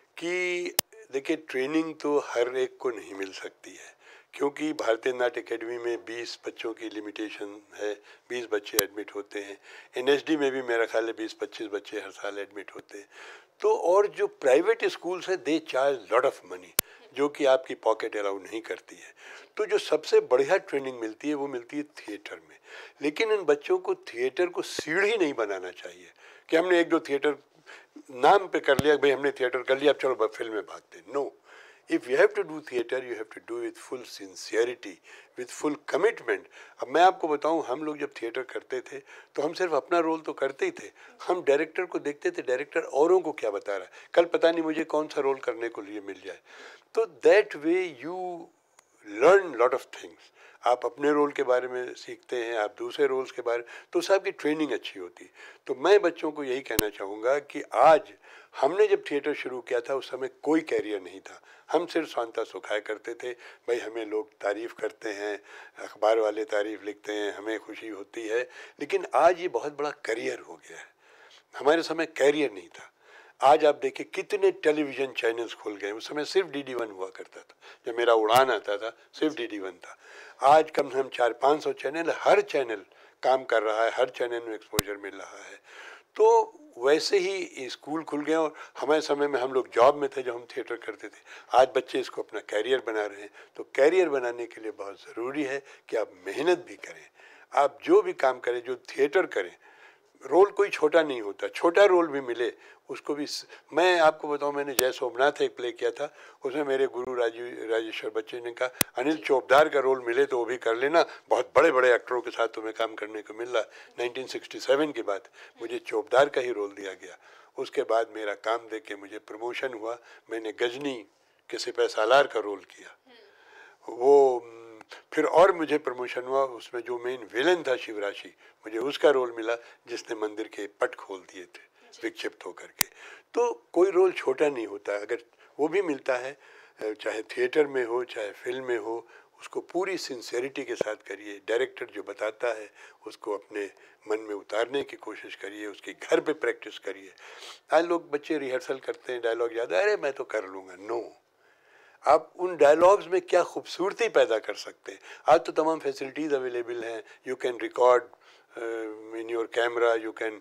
[SPEAKER 3] कि देखिए, ट्रेनिंग तो हर एक को नहीं मिल सकती है, क्योंकि भारतीय नाट्य अकेडमी में बीस बच्चों की लिमिटेशन है, बीस बच्चे एडमिट होते हैं। एन एस डी में भी मेरा ख्याल है बीस पच्चीस बच्चे हर साल एडमिट होते हैं। तो और जो प्राइवेट स्कूल्स है, they charge lot of money, जो कि आपकी पॉकेट अलाउ नहीं करती है। तो जो सबसे बढ़िया ट्रेनिंग मिलती है वो मिलती है थिएटर में। लेकिन इन बच्चों को थिएटर को सीढ़ी नहीं बनाना चाहिए कि हमने एक दो थिएटर नाम पे कर लिया, भाई हमने थिएटर कर लिया, अब चलो फिल्म में भागते। No, if you have to do theater, you have to do with full sincerity, with full commitment. अब मैं आपको बताऊं, हम लोग जब थिएटर करते थे तो हम सिर्फ अपना रोल तो करते ही थे, हम डायरेक्टर को देखते थे, डायरेक्टर औरों को क्या बता रहा है, कल पता नहीं मुझे कौन सा रोल करने को लिए मिल जाए। तो that way you learn lot of things. आप अपने रोल के बारे में सीखते हैं, आप दूसरे रोल्स के बारे में, तो उससे आपकी ट्रेनिंग अच्छी होती। तो मैं बच्चों को यही कहना चाहूँगा कि आज हमने जब थिएटर शुरू किया था उस समय कोई कैरियर नहीं था, हम सिर्फ स्वांता सुखाया करते थे। भाई हमें लोग तारीफ़ करते हैं, अखबार वाले तारीफ़ लिखते हैं, हमें खुशी होती है, लेकिन आज ये बहुत बड़ा करियर हो गया है। हमारे समय कैरियर नहीं था। आज आप देखिए कितने टेलीविज़न चैनल्स खुल गए। उस समय सिर्फ डी डी वन हुआ करता था, जब मेरा उड़ान आता था सिर्फ डी डी वन था। आज कम से कम चार पाँच सौ चैनल, हर चैनल काम कर रहा है, हर चैनल में एक्सपोजर मिल रहा है। तो वैसे ही स्कूल खुल गए और हमारे समय में हम लोग जॉब में थे जब हम थिएटर करते थे। आज बच्चे इसको अपना कैरियर बना रहे हैं। तो कैरियर बनाने के लिए बहुत ज़रूरी है कि आप मेहनत भी करें। आप जो भी काम करें, जो थिएटर करें, रोल कोई छोटा नहीं होता, छोटा रोल भी मिले उसको भी। मैं आपको बताऊं, मैंने जय सोमनाथ एक प्ले किया था, उसमें मेरे गुरु राजीव राजेश्वर बच्चन ने कहा अनिल चौबदार का रोल मिले तो वो भी कर लेना, बहुत बड़े बड़े एक्टरों के साथ तुम्हें काम करने को मिल रहा। नाइनटीन सिक्सटी सेवन के बाद मुझे चौबदार का ही रोल दिया गया। उसके बाद मेरा काम देख के मुझे प्रमोशन हुआ, मैंने गजनी के सिपह सालार का रोल किया। वो फिर और मुझे प्रमोशन हुआ, उसमें जो मेन विलन था शिवराशि, मुझे उसका रोल मिला जिसने मंदिर के पट खोल दिए थे विक्षिप्त होकर के। तो कोई रोल छोटा नहीं होता, अगर वो भी मिलता है, चाहे थिएटर में हो चाहे फिल्म में हो, उसको पूरी सिंसेरिटी के साथ करिए। डायरेक्टर जो बताता है उसको अपने मन में उतारने की कोशिश करिए, उसके घर पे प्रैक्टिस करिए। आज लोग बच्चे रिहर्सल करते हैं, डायलॉग याद है, अरे मैं तो कर लूँगा। नो, आप उन डायलॉग्स में क्या खूबसूरती पैदा कर सकते हैं। आज तो तमाम फैसिलिटीज़ अवेलेबल हैं, you can record in your camera, you can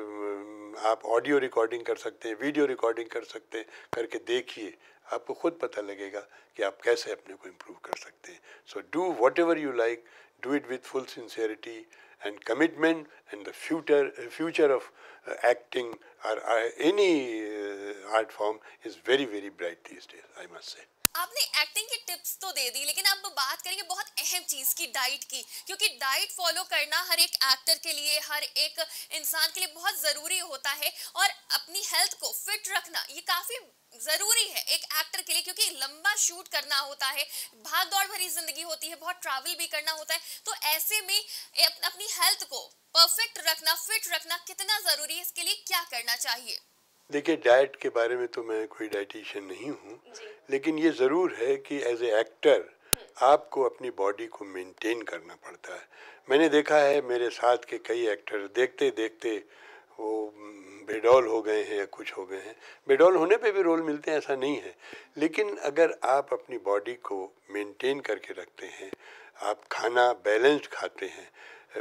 [SPEAKER 3] आप ऑडियो रिकॉर्डिंग कर सकते हैं, वीडियो रिकॉर्डिंग कर सकते हैं। करके देखिए, आपको खुद पता लगेगा कि आप कैसे अपने को इम्प्रूव कर सकते हैं। So do whatever you like, do it with full sincerity and commitment, and the future future of uh, acting or uh, any uh, art form is very very bright these days, I must say.
[SPEAKER 2] आपने acting की tips तो दे दी, लेकिन अब बात करेंगे बहुत अहम चीज की, डाइट की। क्योंकि डाइट फॉलो करना हर एक एक्टर के लिए, हर एक इंसान के लिए बहुत जरूरी होता है। और अपनी हेल्थ को फिट रखना ये काफी जरूरी है एक एक्टर के लिए, क्योंकि लंबा शूट करना होता है, भाग दौड़ भरी जिंदगी होती है, बहुत ट्रैवल भी करना होता है। तो ऐसे में अपनी हेल्थ को परफेक्ट रखना, फिट रखना कितना जरूरी है, इसके लिए क्या करना चाहिए?
[SPEAKER 3] देखिए, डाइट के बारे में तो मैं कोई डाइटिशियन नहीं हूँ, लेकिन ये ज़रूर है कि एज ए एक्टर आपको अपनी बॉडी को मेंटेन करना पड़ता है। मैंने देखा है मेरे साथ के कई एक्टर देखते देखते वो बेडौल हो गए हैं या कुछ हो गए हैं। बेडौल होने पे भी रोल मिलते हैं, ऐसा नहीं है, लेकिन अगर आप अपनी बॉडी को मेंटेन करके रखते हैं, आप खाना बैलेंस्ड खाते हैं,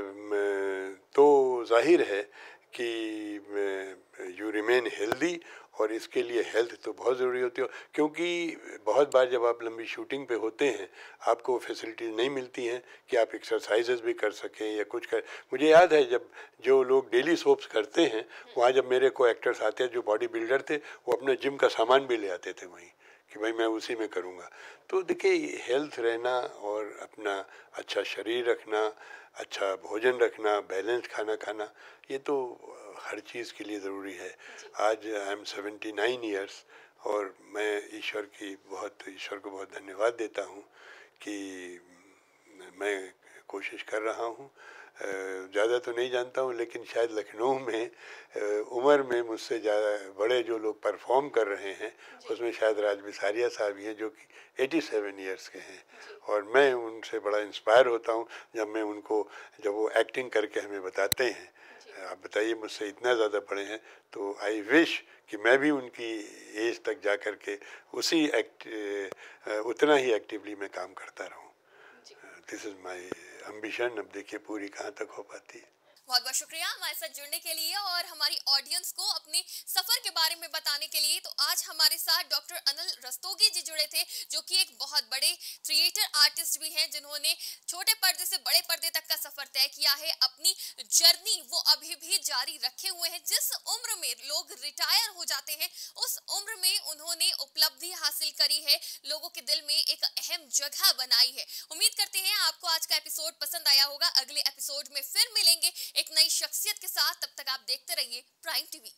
[SPEAKER 3] तो जाहिर है कि यू रिमेन हेल्दी। और इसके लिए हेल्थ तो बहुत ज़रूरी होती है, क्योंकि बहुत बार जब आप लंबी शूटिंग पे होते हैं आपको फैसिलिटीज़ नहीं मिलती हैं कि आप एक्सरसाइजेज भी कर सकें या कुछ कर। मुझे याद है जब जो लोग डेली सोप्स करते हैं, वहाँ जब मेरे को एक्टर्स आते हैं जो बॉडी बिल्डर थे, वो अपने जिम का सामान भी ले आते थे वहीं कि भाई मैं उसी में करूँगा। तो देखिए, हेल्थ रहना और अपना अच्छा शरीर रखना, अच्छा भोजन रखना, बैलेंस खाना खाना, ये तो हर चीज़ के लिए ज़रूरी है। आज I am seventy nine years और मैं ईश्वर की बहुत ईश्वर को बहुत धन्यवाद देता हूँ कि मैं कोशिश कर रहा हूँ। ज़्यादा तो नहीं जानता हूँ, लेकिन शायद लखनऊ में उम्र में मुझसे ज़्यादा बड़े जो लोग परफॉर्म कर रहे हैं उसमें शायद राज बिसारिया साहब ही हैं जो कि सत्तासी इयर्स के हैं। और मैं उनसे बड़ा इंस्पायर होता हूँ जब मैं उनको जब वो एक्टिंग करके हमें बताते हैं। आप बताइए, मुझसे इतना ज़्यादा बड़े हैं, तो आई विश कि मैं भी उनकी एज तक जा कर के उसी एक्ट उतना ही एक्टिवली मैं काम करता रहूँ। This is my ambition. अब देखिए पूरी कहाँ तक हो पाती है।
[SPEAKER 2] बहुत बहुत शुक्रिया हमारे साथ जुड़ने के लिए और हमारी ऑडियंस को अपने सफर के बारे में बताने के लिए। तो आज हमारे साथ डॉक्टर अनिल रस्तोगी जी जुड़े थे, जो कि एक बहुत बड़े थिएटर आर्टिस्ट भी हैं, जिन्होंने छोटे पर्दे से बड़े पर्दे तक का सफर तय किया है। अपनी जर्नी वो अभी भी जारी रखे हुए हैं। जिस उम्र में लोग रिटायर हो जाते हैं, उस उम्र में उन्होंने उपलब्धि हासिल करी है, लोगों के दिल में एक अहम जगह बनाई है। उम्मीद करते हैं आपको आज का एपिसोड पसंद आया होगा। अगले एपिसोड में फिर मिलेंगे एक नई शख्सियत के साथ। तब तक आप देखते रहिए प्राइम टीवी।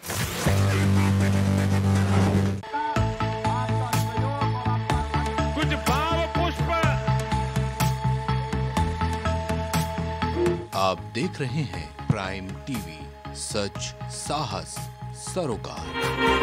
[SPEAKER 4] कुछ भाव पुष्प।
[SPEAKER 1] आप देख रहे हैं प्राइम टीवी, सच साहस सरोकार।